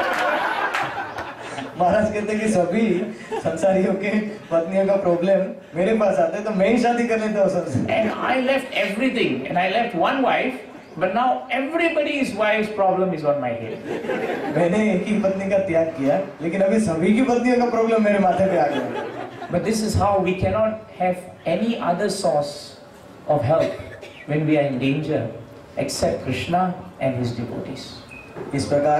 महाराज कहते हैं कि सभी संसारियों के पत्नियों का प्रॉब्लम मेरे पास आते हैं तो मैं ही शादी कर लेता हूँ सबसे। And I left everything, and I left one wife, but now everybody's wife's problem is on my head. मैंने एक ही पत्नी का त्याग किया, लेकिन अभी सभी की पत्नियों का प्रॉब्लम मेरे माथे पे आ गया। But this is how we cannot have any other source of help when we are in danger except Krishna and his devotees. इस प्रकार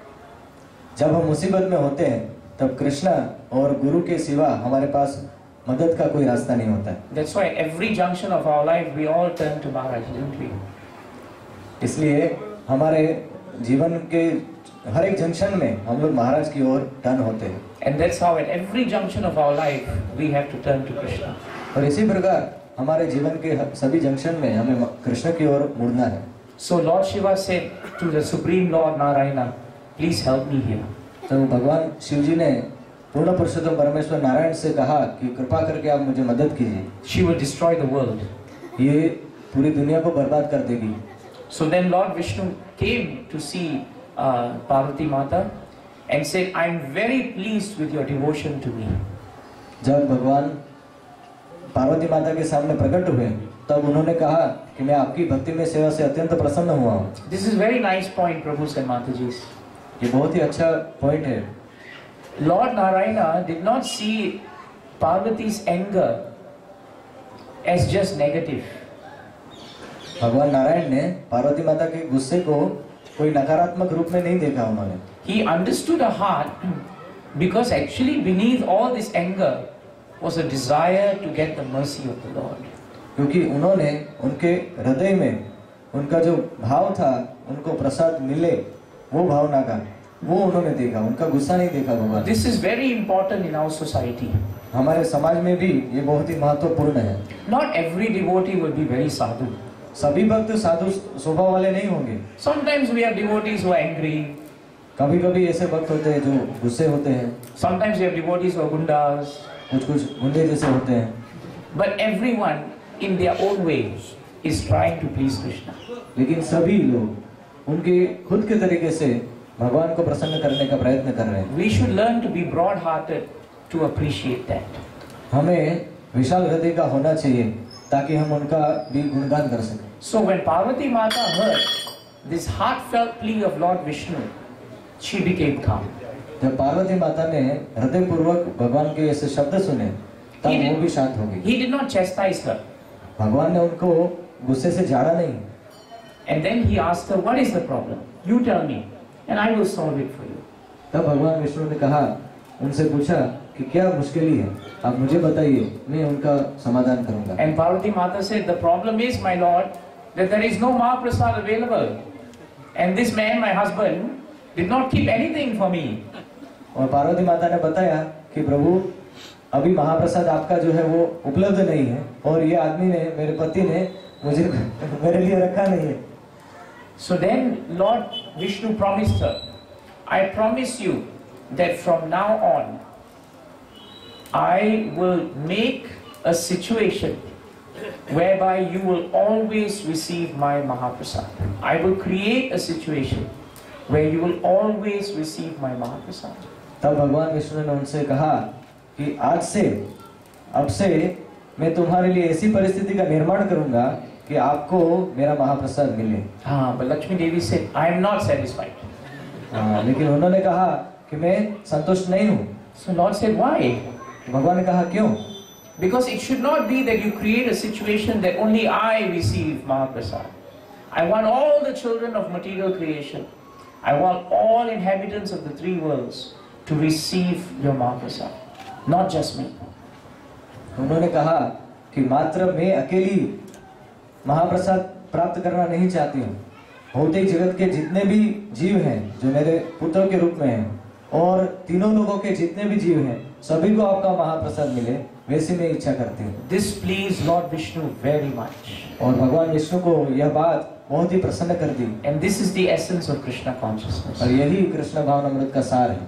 जब हम मुसीबत में होते हैं तब कृष्णा और गुरु के सिवा हमारे पास मदद का कोई रास्ता नहीं होता है। That's why every junction of our life we all turn to Maharaj, don't we? इसलिए हमारे जीवन के हर एक जंक्शन में हम लोग महाराज की ओर टर्न होते हैं। And that's how at every junction of our life we have to turn to Krishna. और इसी प्रकार हमारे जीवन के सभी जंक्शन में हमें कृष्ण की ओर मुड़ना है। So Lord Shiva said to the Supreme Lord Narayana, please help me here. तो भगवान शिव जी ने पूर्ण पुरुषोत्तम परमेश्वर नारायण से कहा कि कृपा करके आप मुझे मदद कीजिए। She will destroy the world. ये पूरी दुनिया को बर्बाद कर देगी। So then Lord Vishnu came to see uh, Parvati Mata and said, I am very pleased with your devotion to me. जब भगवान पार्वती माता के सामने प्रकट हुए तब उन्होंने कहा कि मैं आपकी भक्ति में सेवा से अत्यंत प्रसन्न हुआ हूँ। This is very nice point, Prabhus and Mataji's. ये बहुत ही अच्छा पॉइंट है। Lord Narayana did not see Parvati's anger as just negative. भगवान नारायण ने पार्वती माता के गुस्से को कोई नकारात्मक रूप में नहीं देखा उन्होंने। He understood her heart because actually beneath all this anger was a desire to get the mercy of the Lord. क्योंकि उन्होंने उनके हृदय में उनका जो भाव था उनको प्रसाद मिले वो भावना का वो उन्होंने देखा, उनका गुस्सा नहीं देखा भगवान। This is very important in our society. हमारे समाज में भी ये बहुत ही महत्वपूर्ण है। Not every devotee will be very sadhu. सभी भक्त साधु स्वभाव वाले नहीं होंगे। Sometimes we have devotees who are angry. कभी कभी ऐसे भक्त होते हैं जो गुस्से होते हैं। Sometimes we have devotees who are gundas. कुछ कुछ गुंडे जैसे होते हैं। But everyone in their own way is trying to please Krishna. लेकिन सभी लोग उनके खुद के तरीके से भगवान को प्रसन्न करने का प्रयत्न कर रहे हैं। We should learn to be broad-hearted to appreciate that. हमें विशाल हृदय का होना चाहिए ताकि हम उनका भी गुणगान कर सकें। So when Parvati Mata heard this heartfelt plea of Lord Vishnu, she became calm. जब पार्वती माता ने हृदय पूर्वक भगवान के ऐसे शब्द सुने तब वो भी शांत हो गई। He did not chastise her. भगवान ने उनको गुस्से से झाड़ा नहीं। And then he asked her, what is the problem? You tell me and I will solve it for you. तब भगवान विष्णु ने कहा उनसे पूछा कि क्या मुश्किल है, आप मुझे बताइए, मैं उनका समाधान करूंगा। And Parvati Mata said, the problem is, my lord, that there is no Mahaprasad available, and this man, my husband, did not keep anything for me. और पार्वती माता ने बताया कि प्रभु अभी महाप्रसाद आपका जो है वो उपलब्ध नहीं है और ये आदमी ने, मेरे पति ने मुझे मेरे लिए रखा नहीं है। So then Lord Vishnu promised her, I promise you that from now on I will make a situation whereby you will always receive my Mahaprasad. I will create a situation where you will always receive my Mahaprasad. तब भगवान विष्णु ने उनसे कहा कि आज से, अब से मैं तुम्हारे लिए ऐसी परिस्थिति का निर्माण करूंगा कि आपको मेरा महाप्रसाद मिले। हाँ, but Lakshmi Devi said, I am not satisfied. हाँ, लेकिन उन्होंने कहा कि मैं संतुष्ट नहीं हूँ। So Lord said, why? भगवान ने कहा क्यों? Because it should not be that you create a situation that only I receive Mahaprasad. I want all the children of material creation, I want all inhabitants of the three worlds to receive your Mahaprasad, not just me. उन्होंने कहा कि मात्र मैं अकेली महाप्रसाद प्राप्त करना नहीं चाहती हूँ। भौतिक जगत के जितने भी जीव हैं जो मेरे पुत्र के रूप में हैं और तीनों लोगों के जितने भी जीव हैं सभी को आपका महाप्रसाद मिले, वैसी मैं इच्छा करती हूँ। This pleased Lord Vishnu very much. और भगवान विष्णु को यह बात बहुत ही प्रसन्न कर दी। And this is the essence of Krishna consciousness. और यही कृष्ण भावनामृत का सार है।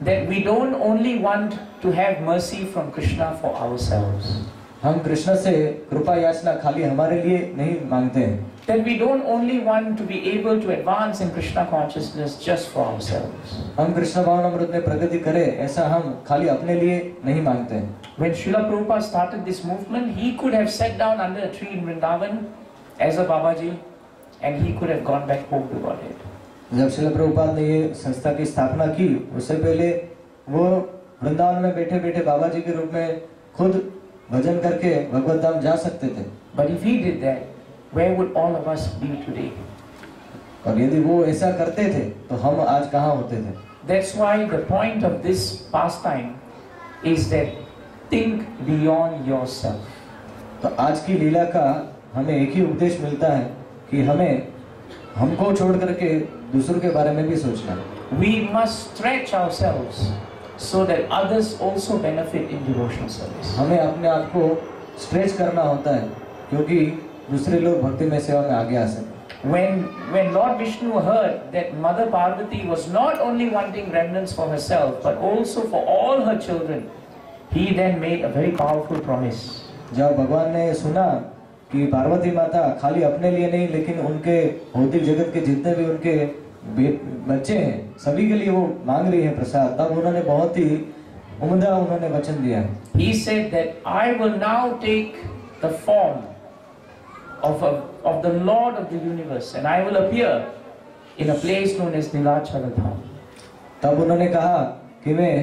that we don't only want to have mercy from Krishna for ourselves. हम कृष्ण से कृपा याचना खाली हमारे लिए नहीं मांगते हैं। That we don't only want to be able to advance in Krishna consciousness just for ourselves. हम कृष्ण भावनामृत में प्रगति करें ऐसा हम खाली अपने लिए नहीं मांगते हैं। When Srila Prabhupada started this movement, he could have sat down under a tree in Vrindavan as a Babaji, and he could have gone back home to Godhead. जब श्रील प्रभुपाद ने ये संस्था की स्थापना की, उससे पहले वो वृंदावन में बैठे बैठे बाबा जी के रूप में खुद भजन करके भगवत धाम जा सकते थे। But if he did that, where would all of us be today? और यदि वो ऐसा करते थे तो हम आज कहाँ होते थे? That's why the point of this pastime is that think beyond yourself. तो आज की लीला का हमें एक ही उपदेश मिलता है कि हमें हमको छोड़ करके दूसरों के बारे में भी सोचना। We must stretch ourselves so that others also benefit in devotional service. हमें अपने आप को स्ट्रेच करना होता है क्योंकि दूसरे लोग भक्ति में सेवा में आगे आ सके। When when Lord Vishnu heard that Mother Parvati was not only wanting remnants for herself but also for all her children, he then made a very powerful promise. जब भगवान ने सुना कि पार्वती माता खाली अपने लिए नहीं लेकिन उनके भौतिक जगत के जितने भी उनके बच्चे हैं सभी के लिए वो मांग रही है प्रसाद, तब उन्होंने बहुत ही उम्दा उन्होंने वचन दिया। He said that I will now take the form of a, of the Lord of the universe and I will appear in a place known as Nilachala Dham. तब उन्होंने कहा कि मैं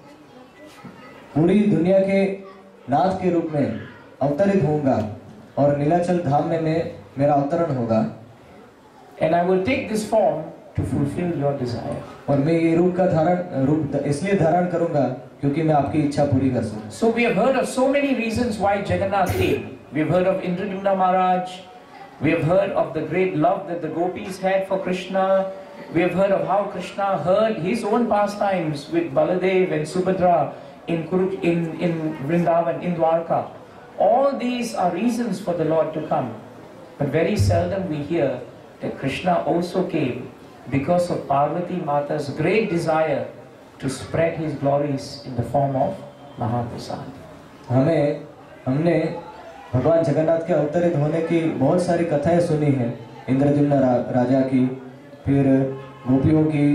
पूरी दुनिया के नाथ के रूप में अवतरित होऊंगा और नीलाचल धाम में मैं मेरा अवतरण होगा। And I will take this form to fulfill your desire. और मैं ये रूप का धारण रूप इसलिए धारण करूंगा क्योंकि मैं आपकी इच्छा पूरी कर सकूं। So we have heard of so many reasons why Jagannath came. We have heard of Indradyumna Maharaj. We have heard of the great love that the gopis had for Krishna. We have heard of how Krishna heard his own pastimes with Baladev and Subhadra in Kuru, in in Vrindavan, in Dwarka. All these are reasons for the Lord to come. But very seldom we hear that Krishna also came because of Parvati Mata's great desire to spread his glories in the form of Mahaprasad. हमें हमने भगवान जगन्नाथ के अवतरित होने की बहुत सारी कथाएं सुनी हैं, इंद्रद्युम्न रा, राजा की, फिर गोपियों की,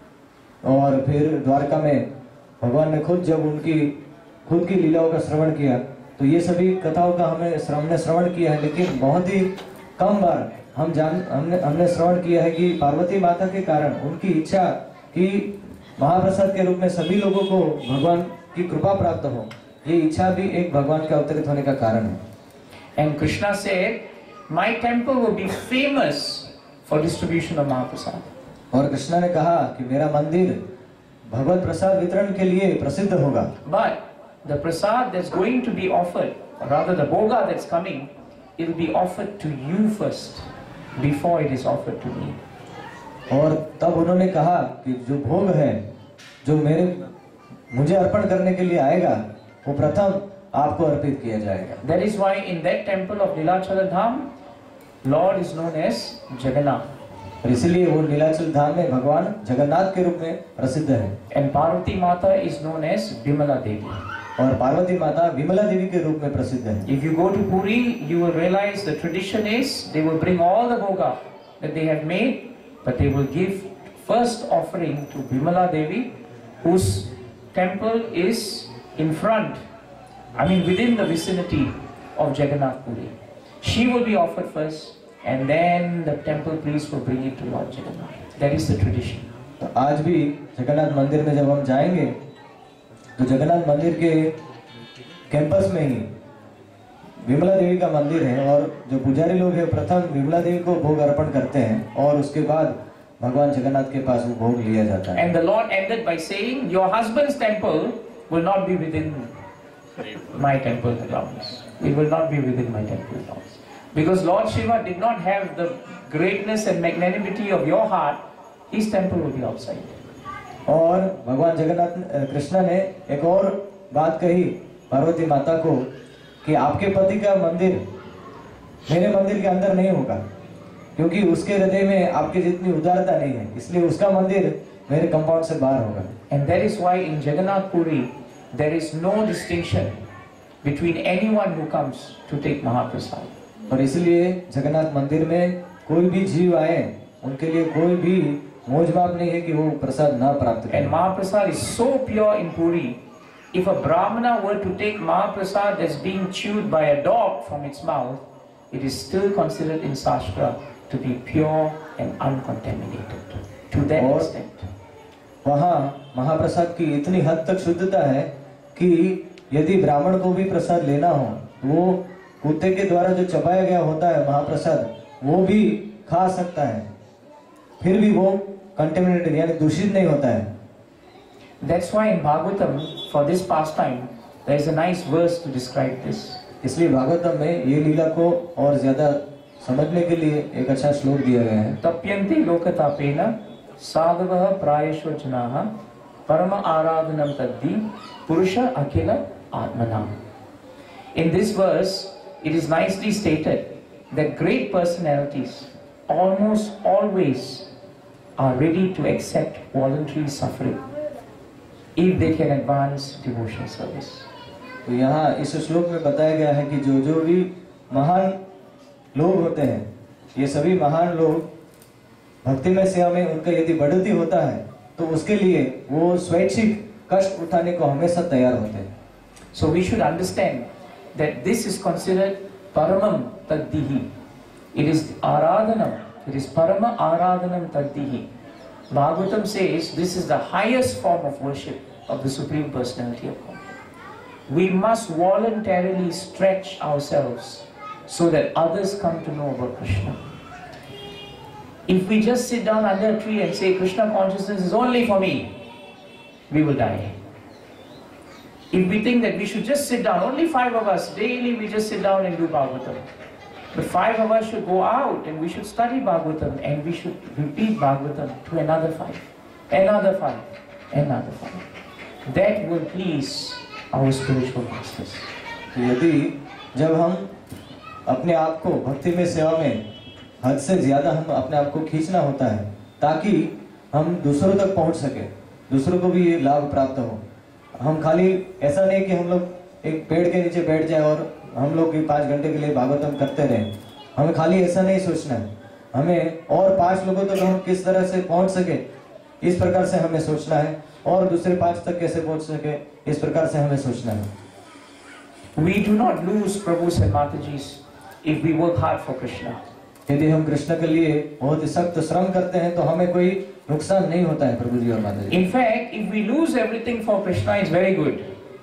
और फिर द्वारका में भगवान ने खुद जब उनकी खुद की लीलाओं का श्रवण किया, तो ये सभी कथाओं का हमें हमने श्रवण किया है, लेकिन बहुत ही कम बार हम जान हमने हमने श्रवण किया है कि पार्वती माता के कारण उनकी इच्छा कि महाप्रसाद के रूप में सभी लोगों को भगवान की कृपा प्राप्त हो, ये इच्छा भी एक भगवान के अवतरित होने का कारण है। And Krishna said, my temple will be famous for distribution of Mahaprasad. और कृष्णा ने कहा कि मेरा मंदिर भगवत प्रसाद वितरण के लिए प्रसिद्ध होगा। But the prasad that's going to be offered, or rather the bhoga that's coming, it will be offered to you first before it is offered to me. और तब उन्होंने कहा कि जो भोग है जो मेरे मुझे अर्पण करने के लिए आएगा वो प्रथम आपको अर्पित किया जाएगा। That is why in that temple of Nilachala Dham, Lord is known as Jagannath. और इसलिए वो नीलाचल धाम में भगवान जगन्नाथ के रूप में प्रसिद्ध है। And Parvati Mata is known as Bimala Devi. और पार्वती माता विमला देवी के रूप में प्रसिद्ध है। If you go to Puri, you will realize the tradition is they will bring all the bhoga that they have made, but they will give first offering to Bimala Devi, whose temple is in front, I mean within the vicinity of Jagannath Puri. She will be offered first, and then the temple priest will bring it to Lord Jagannath. That is the tradition. तो आज भी जगन्नाथ मंदिर में जब हम जाएंगे तो जगन्नाथ मंदिर के कैंपस में ही विमला देवी का मंदिर है, और जो पुजारी लोग हैं प्रथम विमला देवी को भोग अर्पण करते हैं और उसके बाद भगवान जगन्नाथ के पास वो भोग लिया जाता है। And the Lord ended by saying, your husband's temple will not be within my temple grounds. It will not be within my temple grounds. Because Lord Shiva did not have the greatness and magnanimity of your heart, his temple will be outside. और भगवान जगन्नाथ कृष्ण ने एक और बात कही पार्वती माता को कि आपके पति का मंदिर मेरे मंदिर के अंदर नहीं होगा, क्योंकि उसके हृदय में आपके जितनी उदारता नहीं है, इसलिए उसका मंदिर मेरे कंपाउंड से बाहर होगा। And that is why in Jagannath Puri there is no distinction between anyone who comes to take Mahaprasad. और इसलिए जगन्नाथ मंदिर में कोई भी जीव आए उनके लिए कोई भी मोजमाप नहीं है कि वो प्रसाद ना प्राप्त करें। And Mahaprasad is so pure in Puri. If a Brahmana were to take Mahaprasad that's being chewed by a dog from its mouth, it is still considered in Shastra to be pure and uncontaminated. To that और extent. वहाँ महाप्रसाद की इतनी हद तक शुद्धता है कि यदि ब्राह्मण को भी प्रसाद लेना हो वो कुत्ते के द्वारा जो चबाया गया होता है महाप्रसाद वो भी खा सकता है, फिर भी वो कंटेमिनेटेड यानी दूषित नहीं होता है। That's why in Bhagavatam, for this pastime, there is a nice verse to describe this. इसलिए भागवतम में ये लीला को और ज्यादा समझने के लिए एक अच्छा श्लोक दिया गया है। तप्यन्ते लोकतापेन साधवः प्रायशो जनाः परम आराधनम तद्धि पुरुष अखिल आत्मनाम. In this verse, it is nicely stated that great personalities almost always are ready to accept voluntary suffering if they can advance devotional service. तो यहाँ इस श्लोक में बताया गया है कि जो जो भी महान लोग होते हैं, ये सभी महान लोग भक्ति में सेवा में उनका यदि बढ़ोतरी होता है तो उसके लिए वो स्वैच्छिक कष्ट उठाने को हमेशा तैयार होते हैं। So we should understand that this is considered paramam taddihi. It is aradhanam. It is parama aradhanam taddihi. Bhagavatam says this is the highest form of worship of the Supreme Personality of God. We must voluntarily stretch ourselves so that others come to know about Krishna. If we just sit down under a tree and say Krishna consciousness is only for me, we will die. If we think that we should just sit down, only five of us, daily we just sit down and do Bhagavatam. But five of us should go out and we should study Bhagavatam and we should repeat Bhagavatam to another five, another five, another five. That will please our spiritual masters. यदि जब हम अपने आप को भक्ति में सेवा में हद से ज्यादा हम अपने आप को खींचना होता है ताकि हम दूसरों तक पहुंच सके, दूसरों को भी ये लाभ प्राप्त हो। हम खाली ऐसा नहीं कि हम लोग एक पेड़ के नीचे बैठ जाए और हम लोग पाँच घंटे के लिए भागवतम करते रहे। हमें खाली ऐसा नहीं सोचना है, हमें और पांच लोगों तक हम किस तरह से पहुंच सके इस प्रकार से हमें सोचना है, और दूसरे पांच तक कैसे पहुंच सके इस प्रकार से हमें सोचना है। We do not lose Prabhus and Matajis if we work hard for Krishna. यदि हम कृष्ण के लिए बहुत ही सख्त श्रम करते हैं तो हमें कोई नुकसान नहीं होता है प्रभु जी और माता जी। In fact, if we lose everything for Krishna, it's very good.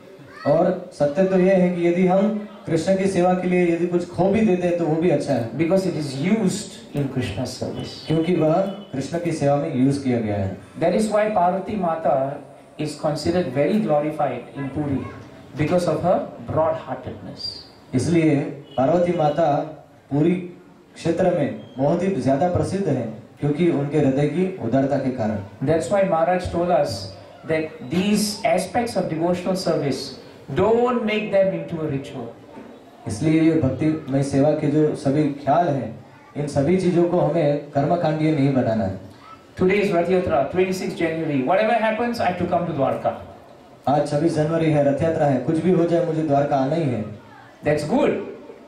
और सत्य तो यह है कि यदि हम कृष्ण की सेवा के लिए यदि कुछ खो भी देते हैं तो वो भी अच्छा है, Because it is used in Krishna's service. क्योंकि वह कृष्ण की सेवा में यूज किया गया है। That is why Parvati Mata is considered very glorified in Puri because of her broad-heartedness. इसलिए पार्वती माता पूरी क्षेत्र में बहुत ही ज्यादा प्रसिद्ध है क्योंकि उनके हृदय की उदारता के कारण। That's why Maharaj told us that these aspects of devotional service, don't make them into a ritual. इसलिए ये भक्ति में सेवा के जो सभी ख्याल हैं, इन सभी चीजों को हमें कर्मकांडीय नहीं बनाना है। Today is Rath Yatra, twenty-sixth January. Whatever happens, I have to come to Dwarka. आज छब्बीस जनवरी है, रथ यात्रा है, कुछ भी हो जाए मुझे द्वारका आना ही है। That's good.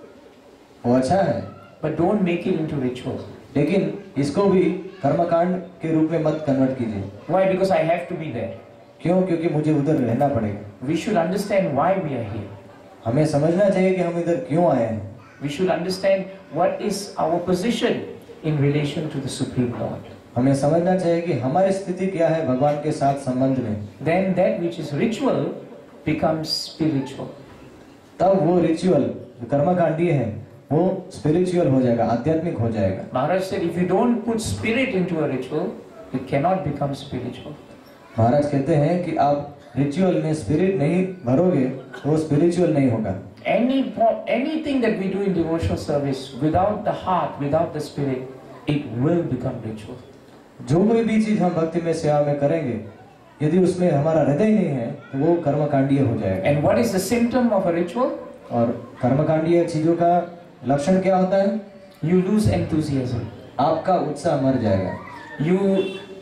वो अच्छा है, But don't make it into ritual. लेकिन इसको भी कर्मकांड के रूप में मत कन्वर्ट कीजिए। Why? Because I have to be there. क्यों? क्योंकि मुझे उधर रहना पड़ेगा। We should understand why we are here. हमें समझना चाहिए कि हम इधर क्यों आए हैं। We should understand what is our position in relation to the Supreme Lord. हमें समझना चाहिए कि हमारी स्थिति क्या है भगवान के साथ संबंध में। Then that which is ritual becomes spiritual. तब वो रिचुअल कर्मकांडीय है वो स्पिरिचुअल हो जाएगा, आध्यात्मिक हो जाएगा। Maharaj said, if you don't put spirit into a ritual, it cannot become spiritual. महाराज कहते हैं कि आप रिचुअल में स्पिरिट नहीं भरोगे तो वो स्पिरिचुअल नहीं होगा। Any anything that we do in devotional service without the heart, without the spirit, it will become ritual. जो कोई भी चीज हम भक्ति में सेवा में करेंगे यदि उसमें हमारा हृदय नहीं है तो वो कर्मकांडीय हो जाएगा। And what is the symptom of a ritual? और कर्मकांडीय चीजों का लक्षण क्या होता है? You lose enthusiasm. आपका उत्साह मर जाएगा। You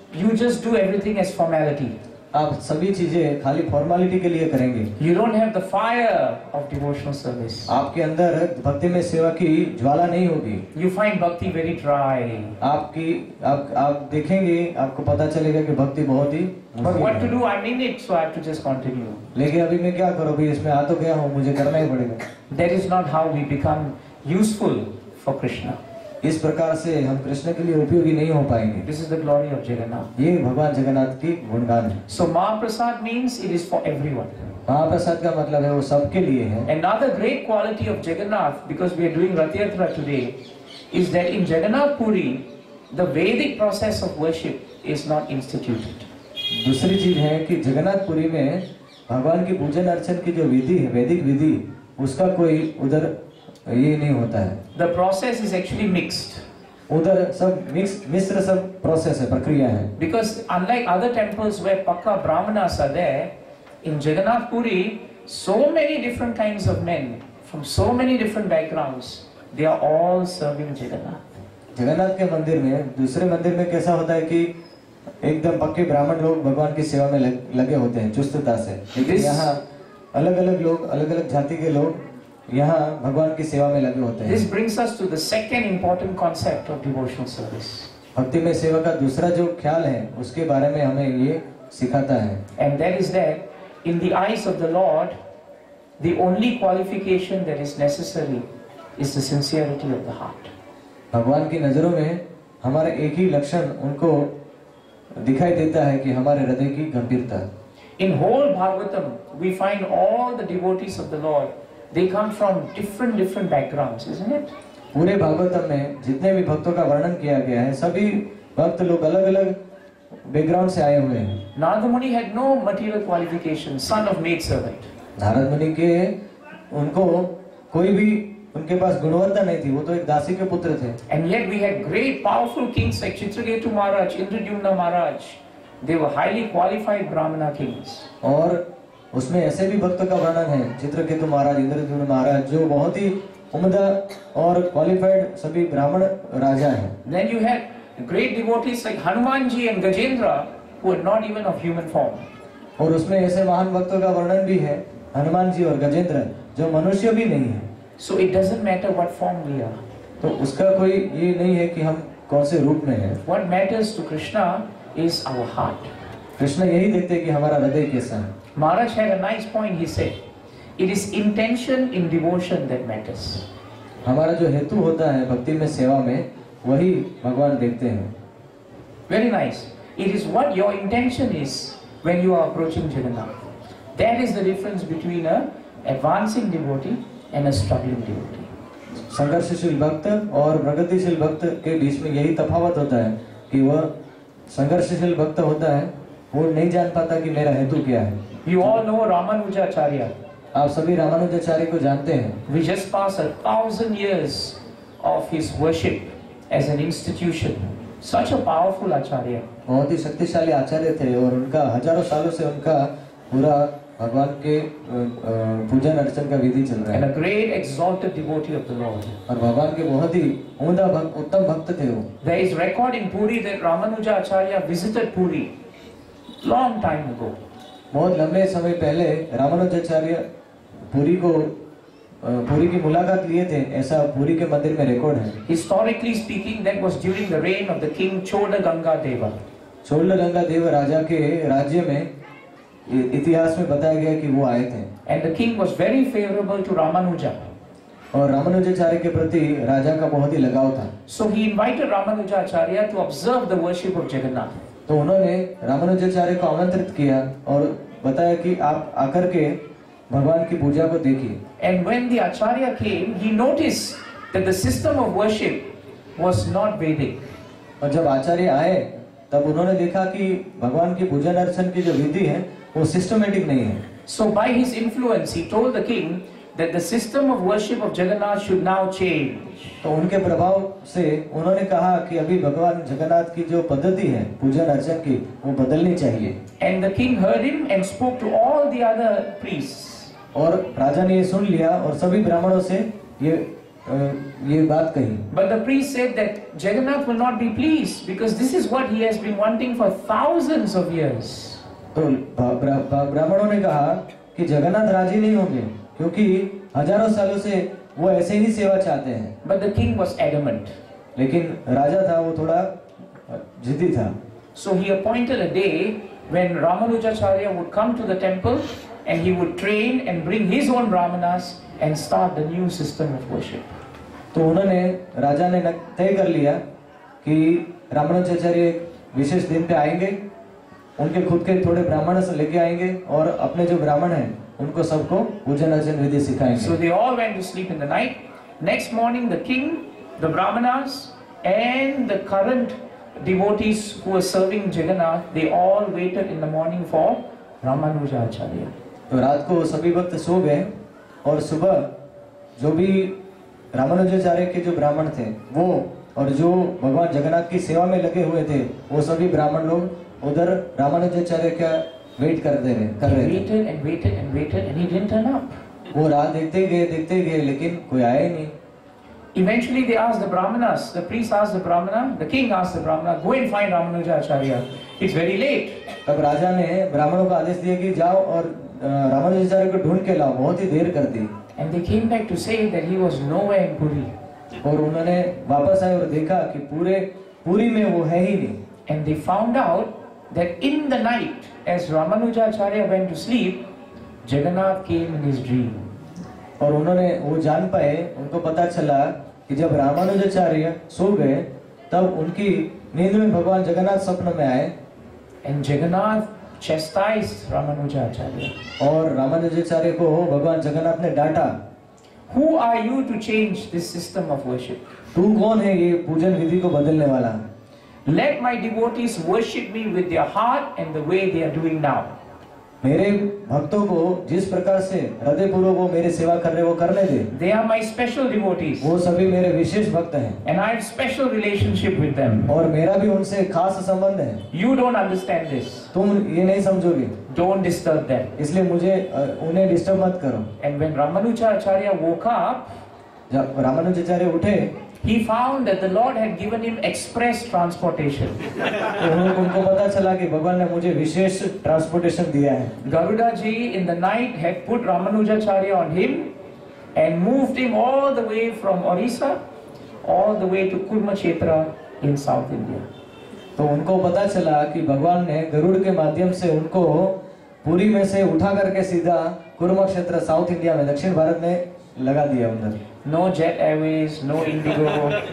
you just do everything as formality. आप सभी चीजें खाली फॉर्मेलिटी के लिए करेंगे। You don't have the fire of devotional service. आपके अंदर भक्ति में सेवा की ज्वाला नहीं होगी। You find bhakti very dry. आपकी आप आप देखेंगे, आपको पता चलेगा कि भक्ति बहुत ही But what to do? I'm in it, so I have to just continue. लेकिन अभी मैं क्या करूँ, भाई इसमें आ तो गया हूँ, मुझे करना ही पड़ेगा। That is not how we become useful for Krishna. इस प्रकार से हम कृष्ण के लिए उपयोगी नहीं हो पाएंगे। This is the glory of Jagannath. ये भगवान जगन्नाथ की गुणगान है। So Mahaprasad means it is for everyone. महाप्रसाद का मतलब है वो सबके लिए है। Another great quality of Jagannath, because we are doing Rath Yatra today, is that in Jagannath Puri, the Vedic process of worship is not instituted. दूसरी चीज है कि जगन्नाथपुरी में भगवान की पूजन अर्चन की जो विधि है, वैदिक विधि, उसका कोई उधर ये नहीं होता है। The process is actually mixed. उधर सब मिक्स मिश्र सब प्रोसेस है, प्रक्रिया है। Because unlike other temples where pakka brahmanas are there, in Jagannath Puri, so many different kinds of men from so many different backgrounds, they are all serving Jagannath. Jagannath के मंदिर में, दूसरे मंदिर में कैसा होता है कि एकदम पक्के ब्राह्मण लोग भगवान की सेवा में लग, लगे होते हैं चुस्तता से, लेकिन यहाँ अलग अलग लोग, अलग अलग जाति के लोग यहाँ भगवान की सेवा में लगे होते हैं। This brings us to the second important concept of devotional service. भक्ति में सेवा का दूसरा जो ख्याल है, उसके बारे में हमें ये सिखाता है। And that is that in the eyes of the Lord, the only qualification that is necessary is the sincerity of the heart. भगवान की नजरों में हमारा एक ही लक्षण उनको दिखाई देता है कि हमारे हृदय की गंभीरता। In whole Bhagavatam, we find all the devotees of the Lord. They come from different different backgrounds, isn't it? पूरे भागवतम में जितने भी भक्तों का वर्णन किया गया है, सभी भक्त लोग अलग अलग बैकग्राउंड से आए हुए हैं। Narada Muni had no material qualification, son of maid servant. Narad मुनि के उनको कोई भी उनके पास गुणवत्ता नहीं थी, वो तो एक दासी के पुत्र थे। And yet we had great powerful kings like Chitraketu Maharaj, Indradyumna Maharaj. They were highly qualified Brahmana kings. और उसमें ऐसे भी भक्तों का वर्णन है, चित्रकेतु महाराज, इंद्रद्युम्न महाराज, जो बहुत ही उम्दा और क्वालिफाइड सभी ब्राह्मण राजा हैं। Then you had great devotees like Hanumanji and Gajendra, who are not even of human form. और उसमें ऐसे महान भक्तों का वर्णन भी है, हनुमान जी और गजेंद्र, जो मनुष्य भी नहीं है। So it doesn't matter what form we are. तो उसका कोई ये नहीं है कि हम कौन से रूप में हैं। What matters to Krishna is our heart. Krishna यही देखते हैं कि हमारा हृदय कैसा है। Maharaj had a nice point. He said, "It is intention in devotion that matters." हमारा जो हेतु होता है भक्ति में, सेवा में, वही भगवान देखते हैं। Very nice. It is what your intention is when you are approaching Jagannath. That is the difference between a advancing devotee and a struggling devotee. संघर्षशील भक्त और प्रगतिशील भक्त के बीच में यही तफावत होता है कि वह संघर्षशील भक्त होता है, वो नहीं जान पाता कि मेरा हेतु क्या है। You all know Ramanujacharya. आप सभी रामानुजाचार्य को जानते हैं। We just passed a thousand years of his worship as an institution. Such a powerful acharya. बहुत ही शक्तिशाली आचार्य थे और उनका हजारों सालों से उनका पूरा भगवान के पूजन अर्चन का विधि चल रहा है। And a great exalted devotee of the Lord. और भगवान के बहुत ही उम्दा भक्त, उत्तम भक्त थे वो। There is record in Puri that Ramanujacharya visited Puri long time ago. बहुत लंबे समय पहले रामानुजाचार्य पुरी को पुरी की मुलाकात लिए थे, ऐसा पुरी के मंदिर में रिकॉर्ड है। Historically speaking, that was during the reign of the king Chola Ganga Deva. Chola Ganga देव राजा के राज्य में इतिहास में बताया गया कि वो आए थे। And the king was very favorable to Ramanuja. और रामानुजाचार्य के प्रति राजा का बहुत ही लगाव था। So he invited Ramanujacharya to observe the worship of Jagannath. तो उन्होंने रामानुजाचार्य को आमंत्रित किया और बताया कि आप आकर के भगवान की पूजा को देखिए। And when the acharya came, he noticed that the system of worship was not Vedic. और जब आचार्य आए तब उन्होंने देखा कि भगवान की पूजन अर्चन की जो विधि है वो सिस्टमेटिक नहीं है। So by his influence, he told the king that the system of worship of Jagannath should now change. तो उनके प्रभाव से उन्होंने कहा कि अभी भगवान जगन्नाथ की जो पद्धति है पूजन अर्चन की, वो बदलनी चाहिए। And the king heard him and spoke to all the other priests. और राजा ने ये सुन लिया और सभी ब्राह्मणों से ये ये बात कही। But the priest said that Jagannath will not be pleased because this is what he has been wanting for thousands of years. तो ब्राह्मणों ने कहा कि जगन्नाथ राजी नहीं होंगे क्योंकि हजारों सालों से वो ऐसे ही सेवा चाहते हैं। But the king was adamant. लेकिन राजा था वो थोड़ा जिद्दी था। So he appointed a day when Ramanujacharya would come to the temple and he would train and bring his own brahmanas and start the new system of worship. तो उन्होंने राजा ने तय कर लिया कि रामानुजाचार्य विशेष दिन पे आएंगे, उनके खुद के थोड़े ब्राह्मण से लेके आएंगे और अपने जो ब्राह्मण हैं उनको सबको पूजन अर्चन विधि सिखाएंगे। So they all went to sleep in the night. Next morning the king, the brahmanas and the current devotees who were serving Jagannath, they all waited in the morning for Ramanujacharya. तो रात को सभी भक्त सो गए और सुबह जो भी रामानुजाचार्य के जो ब्राह्मण थे वो और जो भगवान जगन्नाथ की सेवा में लगे हुए थे वो सभी ब्राह्मण लोग उधर रामानुजाचार्य का वेट करते रहे कर रहे थे। Waited and waited and waited and he didn't turn up. वो रात देखते गए देखते गए लेकिन कोई आया ही नहीं। Eventually they asked the brahmanas, the priest asked the brahmana, the king asked the brahmana, go and find Ramanujacharya. It's very late. तब राजा ने ब्राह्मणों को आदेश दिया कि जाओ और रामानुजाचार्य को ढूंढ के लाओ, बहुत ही देर कर दी। And they came back to say that he was nowhere in Puri. और उन्होंने वापस आए और देखा कि पूरे पुरी में वो है ही नहीं। And they found out that in the night, as Ramanujacharya went to sleep, Jagannath came in his dream. और उन्होंने वो जान पाए, उनको पता चला कि जब रामानुजाचार्य सो गए तब उनकी नींद में भगवान जगन्नाथ स्वप्न में आए। And Jagannath chastised Ramanujacharya. और रामानुजाचार्य को भगवान जगन्नाथ ने डांटा। Who are you to change this system of worship? तू कौन है ये पूजन विधि को बदलने वाला? Let my devotees worship me with their heart and the way they are doing now. मेरे भक्तों को जिस प्रकार से हृदय पूर्वक वो मेरे सेवा कर रहे वो करने दे। They are my special devotees. वो सभी मेरे विशेष भक्त हैं। And I have special relationship with them. और मेरा भी उनसे खास संबंध है। You don't understand this. तुम ये नहीं समझोगे। Don't disturb them. इसलिए मुझे उन्हें डिस्टर्ब मत करो। And when Ramanujacharya woke up, जब रामानुजाचार्य उठे, he found that the Lord had given him express transportation. तो उनको पता चला कि भगवान ने मुझे विशेष ट्रांसपोर्टेशन दिया है। Garuda ji in the night had put Ramanujacharya on him and moved him all the way from Orissa all the way to Kurmakshetra in South India. तो उनको पता चला कि भगवान ने गरुड़ के माध्यम से उनको पुरी में से उठा करके सीधा कुरुक्षेत्र साउथ इंडिया में दक्षिण भारत में लगा दिया उधर। No Jet Airways, no Indigo,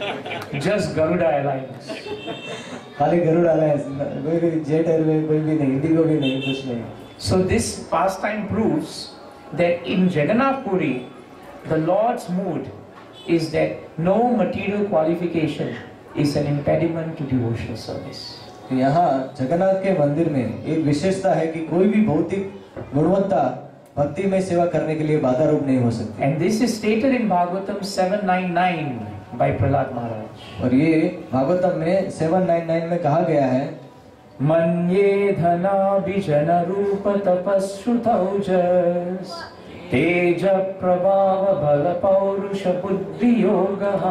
just Garuda Airlines. खाली गरुड़ एयरलाइंस, कोई भी जेट एयरवेज कोई भी नहीं, इंडिगो भी नहीं, कुछ नहीं। So this pastime proves that in Jagannath Puri, the Lord's mood is that no material qualification is an impediment to devotional service. यहाँ जगन्नाथ के मंदिर में एक विशेषता है कि कोई भी भौतिक गुणवत्ता भक्ति में सेवा करने के लिए बाधा रूप नहीं हो सकती। And this is stated in Bhagavatam seven ninety-nine by Prahlad Maharaj. और ये भागवतम में सात सौ निन्यानवे में कहा गया है, मन्ये धनाभिजन रूप तपस्रुतौजस तेज प्रभाव बल पौरुष बुद्धि योगः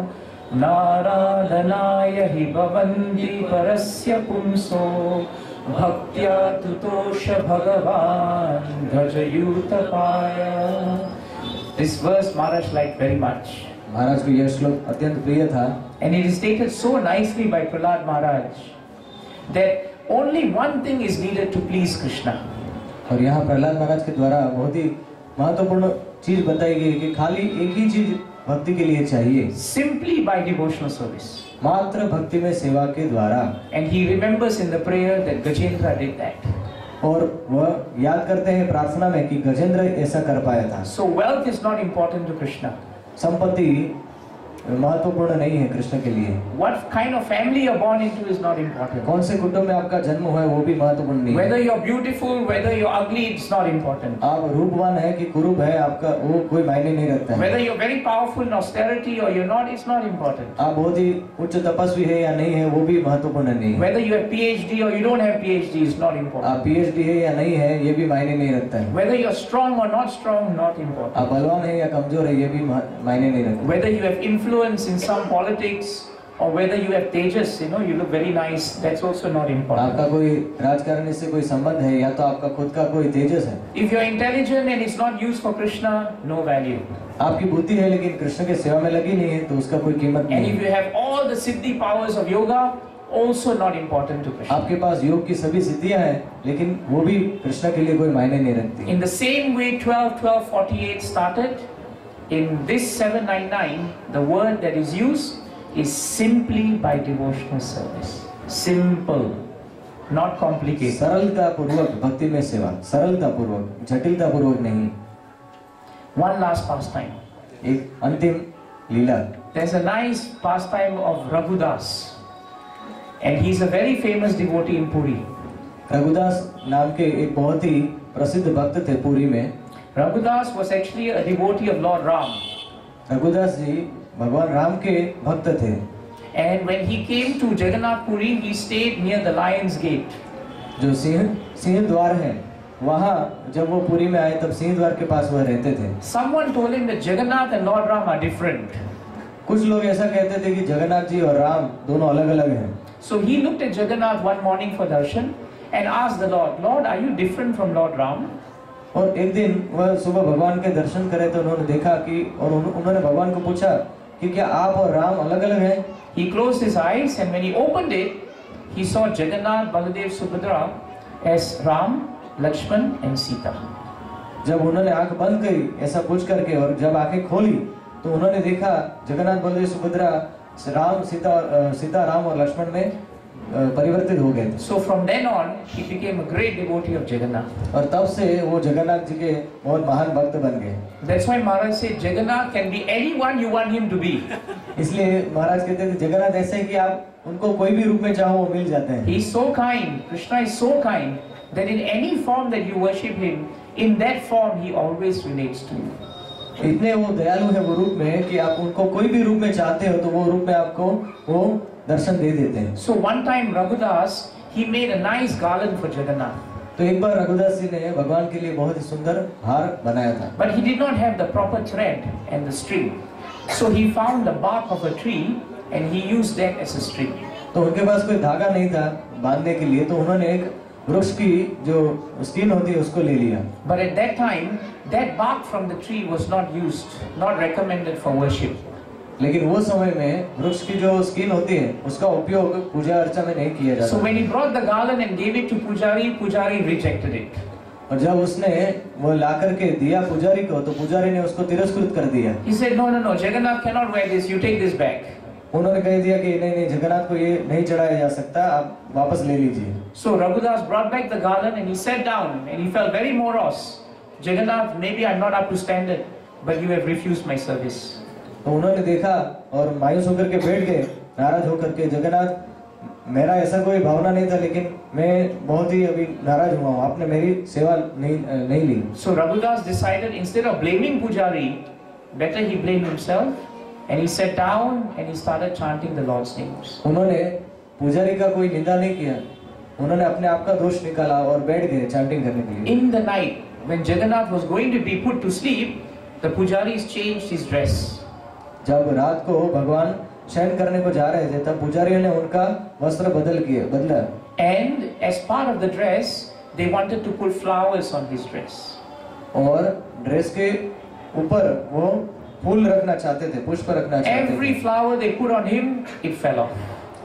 नाराधनाय हि भवन्ति परस्य पुंसो भक्त्या तुतोष भगवान भजयूतपाय. This verse Maharaj liked very much. महाराज को यह श्लोक अत्यंत प्रिय था। And it is stated so nicely by Prahlad Maharaj that only one thing is needed to please Krishna. और यहाँ प्रहलाद महाराज के द्वारा बहुत ही महत्वपूर्ण चीज बताई गई कि खाली एक ही चीज भक्ति के लिए चाहिए, Simply by devotional service. मात्र भक्ति में सेवा के द्वारा। And he remembers in the prayer that Gajendra did that. और वह याद करते हैं प्रार्थना में कि गजेंद्र ऐसा कर पाया था। So wealth is not important to Krishna. संपत्ति महत्वपूर्ण नहीं है कृष्ण के लिए। What kind of family you're born into is not important. कौन से कुटुंब में आपका जन्म हुआ है वो भी महत्वपूर्ण नहीं है। Whether you're beautiful, whether you're ugly, it's not important. आप रूपवान है कि कुरूप है, आपका वो कोई मायने नहीं रखता है। Whether you're very powerful in austerity or you're not, it's not important. आप बहुत ही उच्च तपस्वी है या नहीं है वो भी महत्वपूर्ण नहीं है। Whether you have P H D or you don't have P H D is not important. आप पी एच डी है या नहीं है ये भी मायने नहीं रखता है। Whether you're strong or not strong, not important. आप बलवान है या कमजोर है ये भी मायने नहीं रखता। Whether you have influence in some politics or whether you have tejas, you know, you look very nice, that's also not important. आपका कोई राजकारणी से कोई संबंध है या तो आपका खुद का कोई तेजस है। If you're intelligent and it's not used for Krishna, no value. आपकी बुद्धि है लेकिन कृष्ण के सेवा में लगी नहीं है तो उसका कोई कीमत And नहीं if है। you have all the siddhi powers of yoga, also not important to Krishna. आपके पास योग की सभी सिद्धियां हैं लेकिन वो भी कृष्ण के लिए कोई मायने नहीं रखती। In the same way twelve twelve forty-eight started, in this seven ninety-nine, the word that is used is simply by devotional service. Simple, not complicated. सरलता पूर्वक भक्ति में सेवा, सरलता पूर्वक, जटिलता पूर्वक नहीं। One last pastime. एक अंतिम लीला। There's a nice pastime of Raghudas, and he's a very famous devotee in Puri. Raghudas नाम के एक बहुत ही प्रसिद्ध भक्त थे पुरी में। Raghudas was actually a devotee of Lord Ram. Raghudas जी भगवान राम के भक्त थे। And when he came to Jagannath Puri, he stayed near the Lion's Gate. जो सिंह सिंह द्वार है वहाँ जब वो पुरी में आए तब सिंह द्वार के पास वह रहते थे। Someone told him that Jagannath and Lord Ram are different. कुछ लोग ऐसा कहते थे कि जगन्नाथ जी और राम दोनों अलग अलग हैं। So he looked at Jagannath one morning for darshan and asked the Lord, Lord, are you different from Lord Ram? और एक दिन वह सुबह भगवान के दर्शन करे तो उन्होंने देखा कि और उन्होंने भगवान को पूछा कि क्या आप और राम अलग अलग हैं? He closed his eyes and when he opened it, he saw Jagannath, Baladev, Subhadra as Ram, Lakshman and Sita. जब उन्होंने आंख बंद करी ऐसा पूछ करके और जब आंखें खोली तो उन्होंने देखा जगन्नाथ, बलदेव, सुभद्रा, राम, सीता सीता राम और लक्ष्मण में परिवर्तित हो गए। So from then on, he became a great devotee of Jagannath. और तब से वो जगन्नाथ जी के बहुत महान भक्त बन गए। That's why Maharaj said Jagannath can be anyone you want him to be. इसलिए महाराज कहते थे जगन्नाथ ऐसे है कि आप उनको कोई भी रूप में चाहो वो मिल जाते हैं। He is so kind. Krishna is so kind that in any form that you worship him, in that form he always relates to you. इतने वो दयालु है वो रूप में कि आप उनको कोई भी रूप में चाहते हो तो वो रूप में आपको वो दर्शन दे देते हैं। So one time Raghudas, he made a nice garland for Jagannath. तो एक बार रघुदास जी ने भगवान के लिए बहुत ही सुंदर हार बनाया था। But he did not have the proper thread and the string. So he found the bark of a tree and he used that as a string. तो उनके पास कोई धागा नहीं था बांधने के लिए तो उन्होंने एक वृक्ष की जो स्किन होती है उसको ले लिया। But at that time, that bark from the tree was not used, not recommended for worship. लेकिन वो समय में वृक्ष की जो स्किन होती है उसका उपयोग पूजा अर्चा में नहीं किया जाता। So when he brought the garland and gave it to Pujari, Pujari rejected it. और जब उसने वो ला करके दिया पुजारी को तो पुजारी ने उसको तिरस्कृत कर दिया। He said, no, no, no, Jagannath cannot wear this, you take this back. उन्होंने कह दिया कि नहीं नहीं जगन्नाथ को ये नहीं चढ़ाया जा सकता, आप वापस ले लीजिए। So Raghudas brought back the garland and he sat down and he felt very morose. Jagannath, maybe I'm not up to standard, but you have refused my service. तो उन्होंने देखा और मायूस होकर के बैठ गए, नाराज होकर के, जगन्नाथ मेरा ऐसा कोई भावना नहीं था लेकिन मैं बहुत ही अभी नाराज हुआ हूँ, आपने मेरी सेवा नहीं नहीं ली। So Raghudas decided instead of blaming Pujari, better he blame himself and he sat down and he started chanting the Lord's names. उन्होंने पुजारी का कोई निंदा नहीं किया, उन्होंने अपने आप का दोष निकाला और बैठ गए चैंटिंग करने के लिए। In the night when Jagannath was going to be put to sleep, the pujaris changed his dress. जब रात को भगवान शयन करने को जा रहे थे तब पुजारियों ने उनका वस्त्र बदल किया बदला। And as part of the dress, they wanted to put flowers on his dress. और ड्रेस के ऊपर वो फूल रखना चाहते थे, पुष्प रखना चाहते थे। Every flower they put on him, it fell off.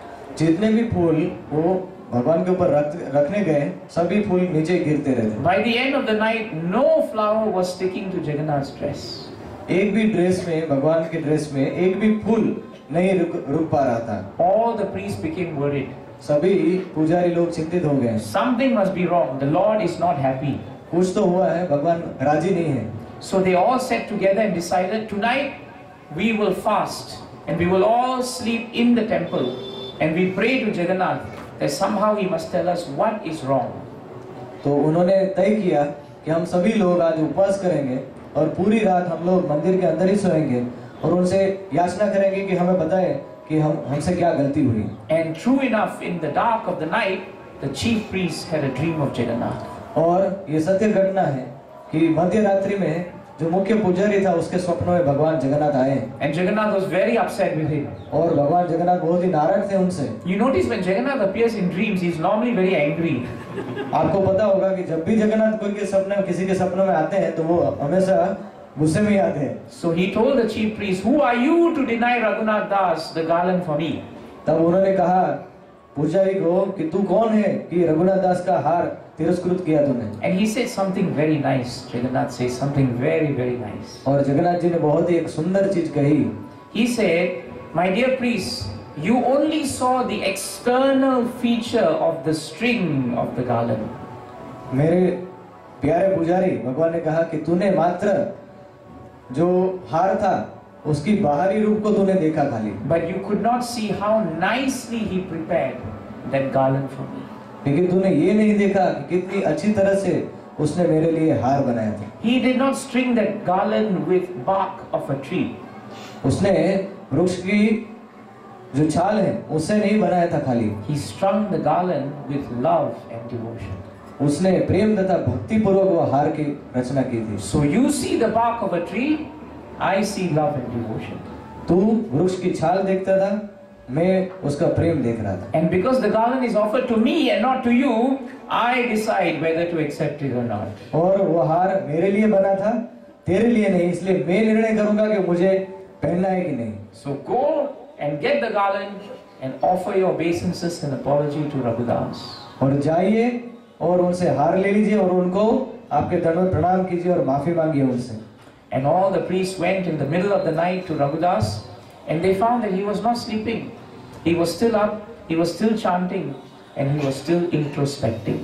जितने भी फूल वो भगवान के ऊपर रख, रखने गए सभी फूल नीचे गिरते रहते। By the end of the night, no flower was sticking to Jagannath's dress. एक भी ड्रेस में, भगवान के ड्रेस में एक भी फूल नहीं रुक रुक पा रहा था। All the priests became worried. सभी पुजारी लोग चिंतित हो गए। Something must be wrong. The Lord is not happy. कुछ तो हुआ है, भगवान राजी नहीं है। So they all sat together and decided, tonight we will fast and we will all sleep in the temple, and we pray to Jagannath that somehow he must tell us what is wrong. तो उन्होंने तय किया कि हम सभी लोग आज उपवास करेंगे और पूरी रात हम लोग मंदिर के अंदर ही सोएंगे और उनसे याचना करेंगे कि हमें बताएं कि हम हमसे क्या गलती हुई। And true enough, in the dark of the night, the chief priest had a dream of Jagannath. और ये सत्य घटना है कि मध्य रात्रि में जो मुख्य पुजारी था उसके स्वप्नों में भगवान जगन्नाथ आए। And Jagannath was very upset with him. और भगवान जगन्नाथ बहुत ही नाराज थे उनसे। You notice when Jagannath appears in dreams, he is normally very angry. आपको पता होगा कि जब भी जगन्नाथ कोई के सपने में किसी के सपनों में आते हैं तो वो हमेशा गुस्से में आते हैं। So he told the chief priest, "Who are you to deny Raghunath Das the garland for me?" तब उन्होंने कहा पुजारी को कि तू कौन है कि रघुनाथ दास का हार तिरस्कृत किया तूने। And he said something very nice. Jagannath says something very very nice. और जगन्नाथ जी ने बहुत ही एक सुंदर चीज कही। He said, "My dear priest, you only saw the external feature of the string of the garland." मेरे प्यारे पुजारी, भगवान ने कहा कि तूने मात्र जो हार था उसकी बाहरी रूप को तूने देखा खाली। But you could not see how nicely he prepared that garland for me. लेकिन तूने ये नहीं देखा कि कितनी अच्छी तरह से उसने मेरे लिए हार बनाया था। He did not string that garland with bark of a tree. उसने वृक्ष की जो छाल है उससे नहीं बनाया था खाली। He strung the garland with love and devotion. उसने प्रेम तथा भक्ति पूर्वक वो हार की रचना की थी। So you see the bark of a tree, I see love and devotion. तू वृक्ष की छाल देखता था, मैं उसका प्रेम देख रहा था। And because the garland is offered to me and not to you, I decide whether to accept it or not. और वो हार मेरे लिए बना था, तेरे लिए नहीं, इसलिए मैं निर्णय करूंगा कि मुझे पहनना है कि नहीं। So go and get the garland and offer your obeisances and apology to Raghudas. और जाइए और उनसे हार ले लीजिए और उनको आपके दंडवत प्रणाम कीजिए और माफी मांगिए उनसे। And all the priests went in the middle of the night to Raghudas, and they found that he was not sleeping. He was still up, he was still chanting, and he was still introspecting.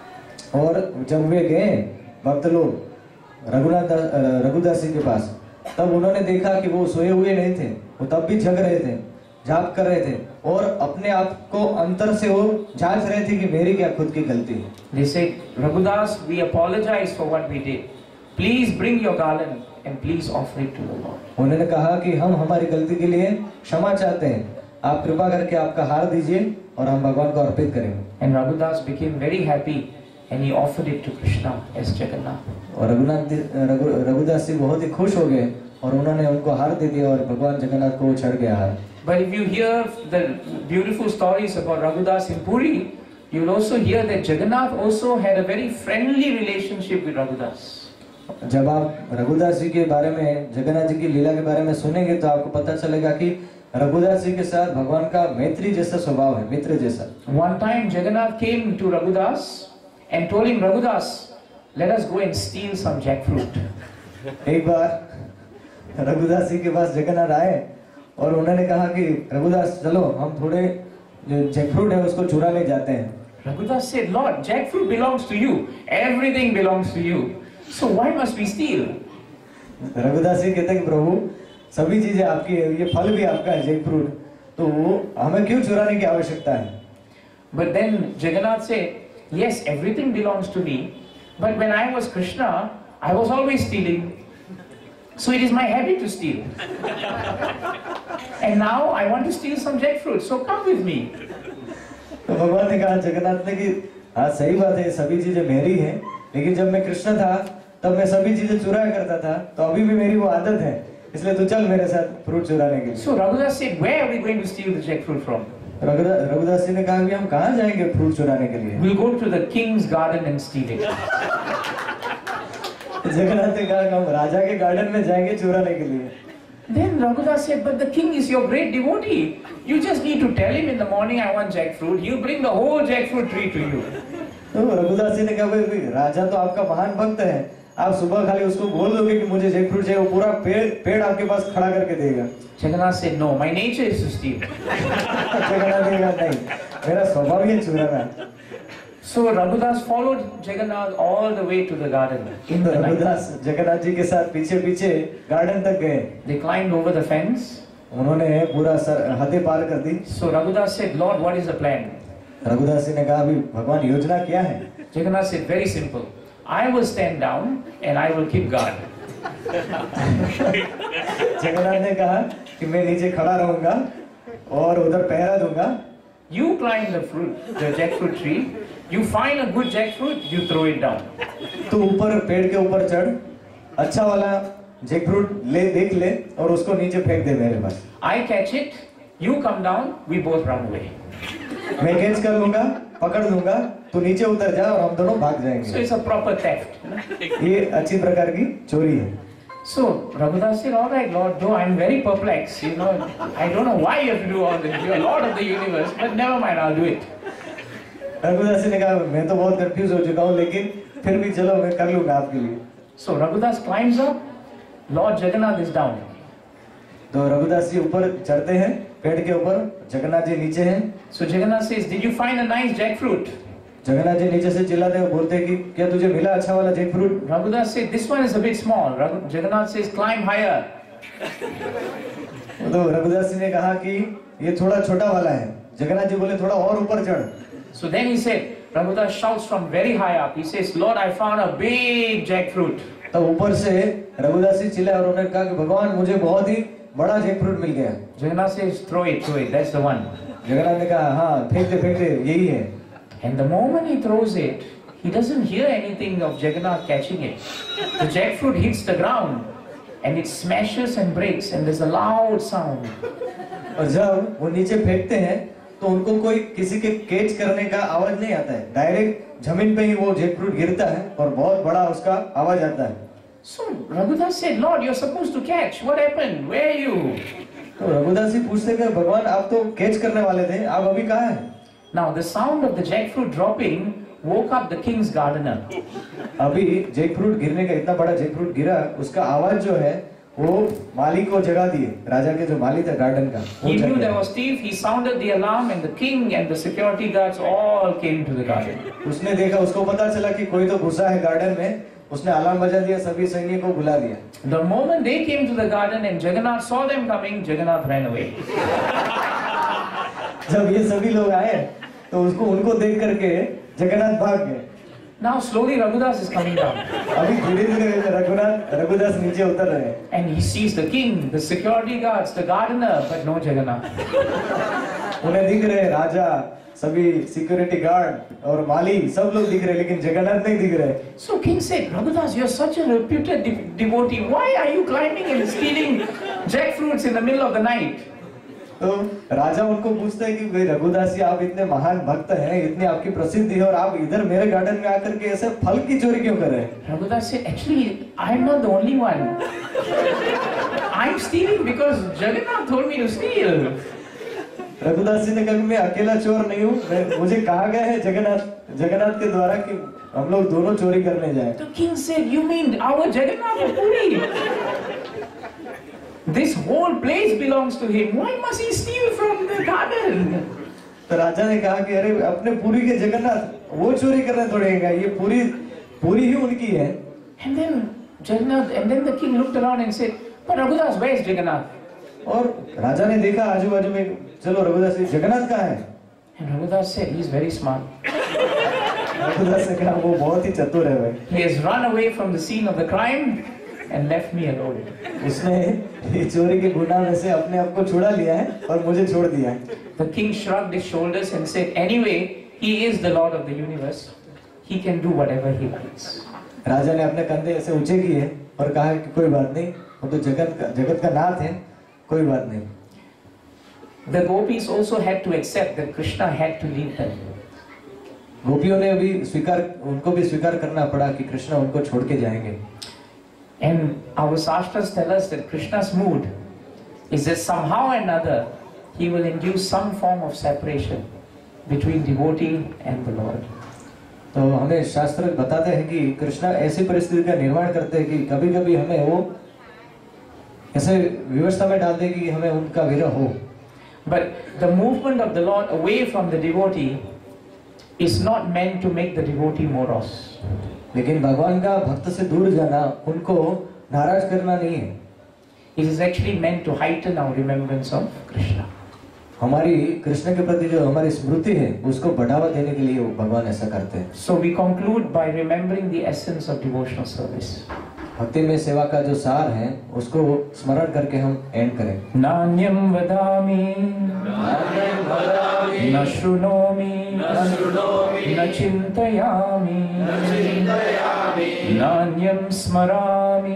और जब वे गए भक्त लोग रघुनाथ रघुदास जी के पास, तब उन्होंने देखा कि वो सोए हुए नहीं थे, वो तब भी जग रहे थे, जाप कर रहे थे और अपने आप को अंतर से वो जांच रहे थे कि मेरी क्या खुद की गलती है। They said, Raghudas, we apologize for what we did. Please bring your garland and please offer it to the Lord. उन्होंने कहा कि हम हमारी गलती के लिए क्षमा चाहते हैं, आप कृपा करके आपका हार दीजिए और हम भगवान को अर्पित करेंगे। And Raghudas became very happy and he offered it to Krishna as Jagannath. और रघुनाथ रघु रघुदास जी बहुत ही खुश हो गए और उन्होंने उनको हार दे दिया और भगवान जगन्नाथ को चढ़ गया हार। But if you hear the beautiful stories about Raghudas in Puri, you will also hear that Jagannath also had a very friendly relationship with Raghudas. जब आप रघुदास जी के बारे में, जगन्नाथ जी की लीला के बारे में सुनेंगे तो आपको पता चलेगा कि रघुदास जी के साथ भगवान का मैत्री जैसा स्वभाव है, मित्र जैसा। One time Jagannath came to Raghudas and told him, Raghudas, let us go and steal some jackfruit. एक बार रघुदास जी के पास जगन्नाथ आए और उन्होंने कहा कि रघुदास चलो हम थोड़े जो जैकफ्रूट है उसको चुराने जाते हैं। Raghudas said, Lord, jackfruit belongs to you. Everything belongs to you. So why must we steal? Raghudas जी कहते हैं कि प्रभु सभी चीजें आपकी है, ये फल भी आपका है जैकफ्रूट, तो वो हमें क्यों चुराने की आवश्यकता है? But then Jagannath said, yes, everything belongs to me, but when I was Krishna, I was always stealing. So it is my habit to steal. And now I want to steal some jackfruit, so come with me. तो भगवान ने कहा जगन्नाथ ने कि हाँ सही बात है, सभी चीजें मेरी हैं, लेकिन जब मैं कृष्ण था तब मैं सभी चीजें चुराया करता था, तो अभी भी मेरी वो आदत है, इसलिए तू चल मेरे साथ फ्रूट चुराने के लिए। So Raghudas said, where are we going to steal the jackfruit from? Raghudas जी ने कहा कि हम कहाँ जाएंगे फ्रूट चुराने के लिए? We'll go to the king's garden and steal it. Jagannath ने कहा कि हम राजा के गार्डन में जाएंगे चुराने के लिए। Then Raghudas said, but the king is your great devotee. You just need to tell him in the morning I want jackfruit. He'll bring the whole jackfruit tree to you. तो रघुदास जी ने कहा भाई राजा तो आपका महान भक्त है, आप सुबह खाली उसको बोल दोगे कि मुझे जैकफ्रूट चाहिए, वो पूरा पेड़ पेड़ आपके पास खड़ा करके देगा। Jagannath said, no, my nature is to steal. Jagannath ने कहा नहीं, मेरा स्वभाव ही चुराना। So Raghudas followed Jagannath all the way to the garden. In the night. Raghudas Jagannath ji के साथ पीछे पीछे गार्डन तक गए। They climbed over the fence. उन्होंने पूरा सर हदें पार कर दी। So Raghudas said, Lord, what is the plan? Raghudas जी ने कहा, अभी भगवान योजना क्या है? Jagannath said, very simple. I will stand down and I will keep guard. Jagannath ने कहा कि मैं नीचे खड़ा रहूंगा और उधर पहरा दूंगा। You climb the fruit, the jackfruit tree. You find a good jackfruit, you throw it down. तू ऊपर पेड़ के ऊपर चढ़, अच्छा वाला जैकफ्रूट ले देख ले और उसको नीचे फेंक दे मेरे पास। I catch it, you come down, we both run away. मैं कैच कर लूंगा, पकड़ लूंगा, तू नीचे उतर जा और हम दोनों भाग जाएंगे। So it's a proper theft. ये अच्छी प्रकार की चोरी है। So Raghudas said, all right, Lord, though I'm very perplexed, you know, I don't know why you have to do all this. You're Lord of the universe, but never mind, I'll do it. Raghudas ने कहा, मैं तो बहुत कंफ्यूज हो चुका हूँ, लेकिन फिर भी चलो मैं कर लूंगा आपके लिए। So Raghudas climbs up, Lord Jagannath is down. तो रघुदास जी ऊपर चढ़ते हैं पेड़ के ऊपर, जगन्नाथ जी नीचे हैं। So Jagannath says, did you find a nice jackfruit? Jagannath ji नीचे से चिल्लाते हैं, बोलते हैं कि क्या तुझे मिला अच्छा वाला jackfruit? Raghudas said, this one is a bit small. Raghu- Jagannath says, climb higher. तो रघुदास जी ने कहा कि ये थोड़ा छोटा वाला है। जगन्नाथ जी बोले थोड़ा और ऊपर चढ़। So then he said, Raghudas shouts from very high up. He says, Lord, I found a big jackfruit. तो ऊपर से रघुदास जी चिल्लाए और उन्होंने कहा कि भगवान मुझे बहुत ही बड़ा जैकफ्रूट मिल गया। Jagannath says, throw it, throw it. That's the one. Jagannath ने कहा, हाँ फेंक दे फेंक दे, यही है। And the moment he throws it, he doesn't hear anything of Jagannath catching it. The jackfruit hits the ground and it smashes and breaks and there's a loud sound. और जब वो नीचे फेंकते हैं तो उनको कोई किसी के कैच करने का आवाज नहीं आता है, डायरेक्ट जमीन पे ही वो जैकफ्रूट गिरता है और बहुत बड़ा उसका आवाज आता है। So Raghudas said, Lord, you're supposed to catch. What happened? Where are you? तो रघुदास जी पूछते हैं, भगवान आप तो कैच करने वाले थे, आप अभी कहाँ हैं? Now the sound of the jackfruit dropping woke up the king's gardener. अभी जैकफ्रूट गिरने का, इतना बड़ा जैकफ्रूट गिरा, उसका आवाज जो है वो माली को जगा दिए, राजा के जो माली था गार्डन का। He knew there was thief. He sounded the alarm, and the king and the security guards all came to the garden. उसने देखा, उसको पता चला कि कोई तो घुसा है गार्डन में, उसने अलार्म बजा दिया, सभी सैनिकों को बुला दिया। The moment they came to the garden and Jagannath saw them coming, Jagannath ran away. जब ये सभी लोग आए तो उसको उनको देख करके जगन्नाथ भाग गए। Now slowly Raghudas is coming down. अभी धीरे धीरे रघुनाथ रघुदास नीचे उतर रहे हैं। And he sees the king, the security guards, the gardener, but no Jagannath. उन्हें दिख रहे राजा, सभी सिक्योरिटी गार्ड और माली, सब लोग दिख रहे, लेकिन जगन्नाथ नहीं दिख रहे। So king said, Raghudas, you're such a reputed de devotee. Why are you climbing and stealing jackfruits in the middle of the night? तो राजा उनको पूछता है कि भाई रघुदास जी, आप इतने महान भक्त हैं, इतनी आपकी प्रसिद्धि है और आप इधर मेरे गार्डन में आकर के ऐसे फल की चोरी क्यों कर रहे हैं? Raghudas said, actually, I'm not the only one. I'm stealing because Jagannath told me to steal. Raghudas जी ने कहा, मैं अकेला चोर नहीं हूँ, मैं मुझे कहा गया है जगन्नाथ जगन्नाथ के द्वारा कि हम लोग दोनों चोरी करने जाएं। The king said, you mean our Jagannath of Puri? This whole place belongs to him. Why must he steal from the garden? तो राजा ने कहा कि अरे अपने पूरी के जगन्नाथ वो चोरी करने थोड़ेगा, ये पूरी पूरी ही उनकी है। And then Jagannath, and then the king looked around and said, but Raghudas, where is Jagannath? और राजा ने देखा आजू बाजू में, चलो रघुदास जी जगन्नाथ कहाँ है? And Raghudas said, he's very smart. Raghudas ने कहा वो बहुत ही चतुर है भाई। He has run away from the scene of the crime and left me alone. उसने ये चोरी के गुनाह में से अपने आप को छुड़ा लिया है और मुझे छोड़ दिया है। The king shrugged his shoulders and said, anyway, he is the Lord of the universe. He can do whatever he likes. राजा ने अपने कंधे ऐसे ऊंचे किए और कहा कि कोई बात नहीं, वो तो जगत का जगत का नाथ है, कोई बात नहीं। The gopis also had to accept that Krishna had to leave them. गोपियों ने भी स्वीकार, उनको भी स्वीकार करना पड़ा कि कृष्ण उनको छोड़ के जाएंगे। And our Shastras tell us that Krishna's mood is that somehow or another he will induce some form of separation between devotee and the Lord. तो हमें शास्त्र बताते हैं कि कृष्ण ऐसी परिस्थिति का निर्माण करते हैं कि कभी-कभी हमें वो ऐसे व्यवस्था में डाल दे कि हमें उनका विरह हो। But the movement of the Lord away from the devotee is not meant to make the devotee morose. लेकिन भगवान का भक्त से दूर जाना उनको नाराज करना नहीं है। It is actually meant to heighten our remembrance of Krishna. हमारी कृष्ण के प्रति जो हमारी स्मृति है उसको बढ़ावा देने के लिए वो भगवान ऐसा करते हैं. So we conclude by remembering the essence of devotional service. भक्ति में सेवा का जो सार है उसको स्मरण करके हम एंड करें. नान्यम वदामि न शृणोमि न चिन्तयामि नान्यम स्मरामि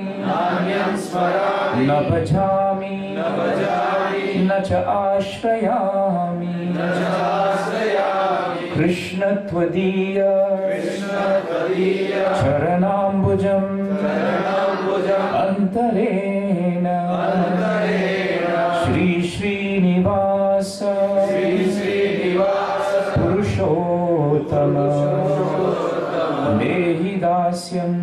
न भजामि न च आश्रयामि कृष्ण त्वदीय चरणाम्बुजम् अंतरेण श्री श्रीनिवास पुरुषोत्तम देहि दास्यम्.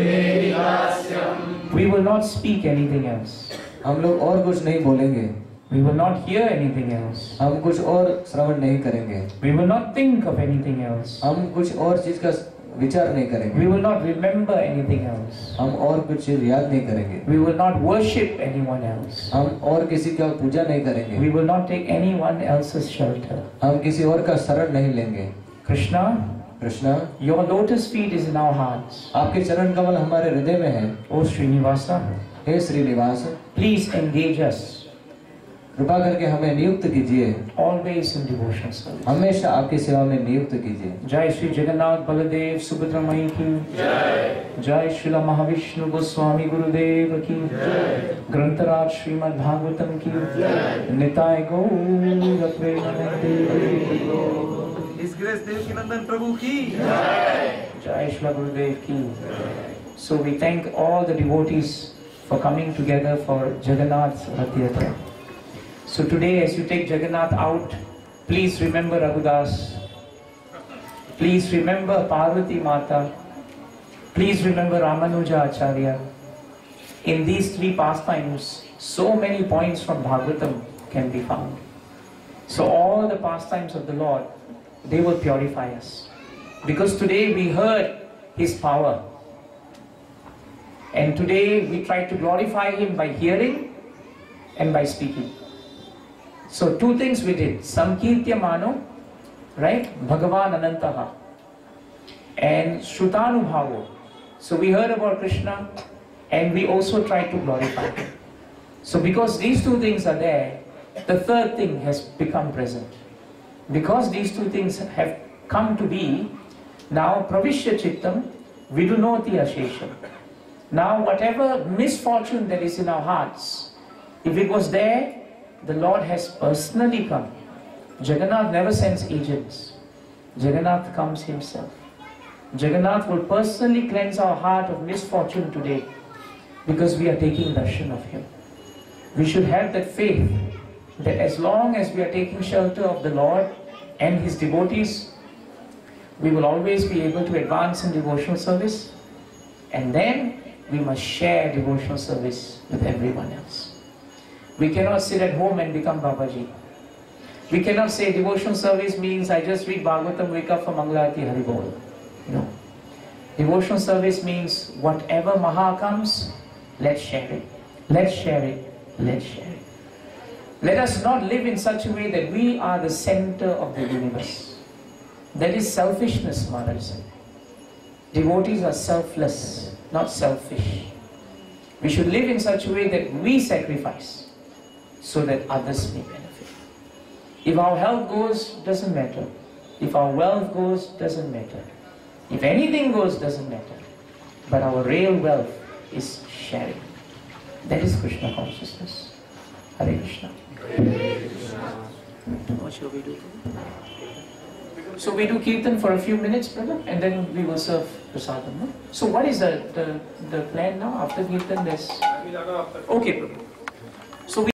We will not speak anything else. हम लोग और कुछ नहीं बोलेंगे. We will not hear anything else. हम कुछ और श्रवण नहीं करेंगे. We will not think of anything else. हम कुछ और चीज का विचार नहीं करेंगे. We will not remember anything else. हम और कुछ चीज याद नहीं करेंगे. We will not worship anyone else. हम और किसी का पूजा नहीं करेंगे. We will not take anyone else's shelter. हम किसी और का शरण नहीं लेंगे. Krishna, Krishna, your lotus feet is in our hearts. आपके चरण कमल हमारे हृदय में है. O Srinivasa, hey Srinivas, please engage us कृपा करके हमें नियुक्त कीजिए. always in devotional service. हमेशा आपकी सेवा में नियुक्त कीजिए. जय श्री जगन्नाथ बलदेव सुभद्रा मई की जय. जय श्रील महाविष्णु गोस्वामी गुरुदेव की जय. ग्रंथराज श्रीमद् भागवतम की जय. निताय गौर प्रेमानंदे. इस ग्रेस देव की नंदन प्रभु की जय. जय श्री गुरुदेव की. So we thank all the devotees for coming together for Jagannath's Rath Yatra. So today, as you take Jagannath out, please remember Raghudas. Please remember Parvati Mata. Please remember Ramanuja Acharya. In these three pastimes, so many points from Bhagavatam can be found. So all the pastimes of the Lord, they will purify us. Because today we heard His power. And today we try to glorify Him by hearing and by speaking. So two things we did. Sankirtya Mano, right? Bhagavan Anantaha. And Shrutanubhavo. So we heard about Krishna and we also tried to glorify Him. So because these two things are there, the third thing has become present. Because these two things have come to be, now Pravishya Chittam Vidunoti Ashesham. Now whatever misfortune that is in our hearts, if it was there, the Lord has personally come. Jagannath never sends agents. Jagannath comes Himself. Jagannath will personally cleanse our heart of misfortune today because we are taking darshan of Him. We should have that faith that as long as we are taking shelter of the Lord and His devotees, we will always be able to advance in devotional service, and then we must share devotional service with everyone else. We cannot sit at home and become Babaji. We cannot say devotional service means I just read Bhagavatam, wake up for Mangalarti, Hari Bol. No. Devotional service means whatever Maha comes, let's share it. Let's share it. Let's share it. Let us not live in such a way that we are the center of the universe. That is selfishness, Maharaj said. Devotees are selfless, not selfish. We should live in such a way that we sacrifice so that others may benefit. If our health goes, doesn't matter. If our wealth goes, doesn't matter. If anything goes, doesn't matter. But our real wealth is sharing. That is Krishna consciousness. Hare Krishna. What shall we do? So we do Kirtan for a few minutes, brother, and then we will serve prasadam. No? So what is the, the, the plan now? After Kirtan, there's... Okay, brother. So we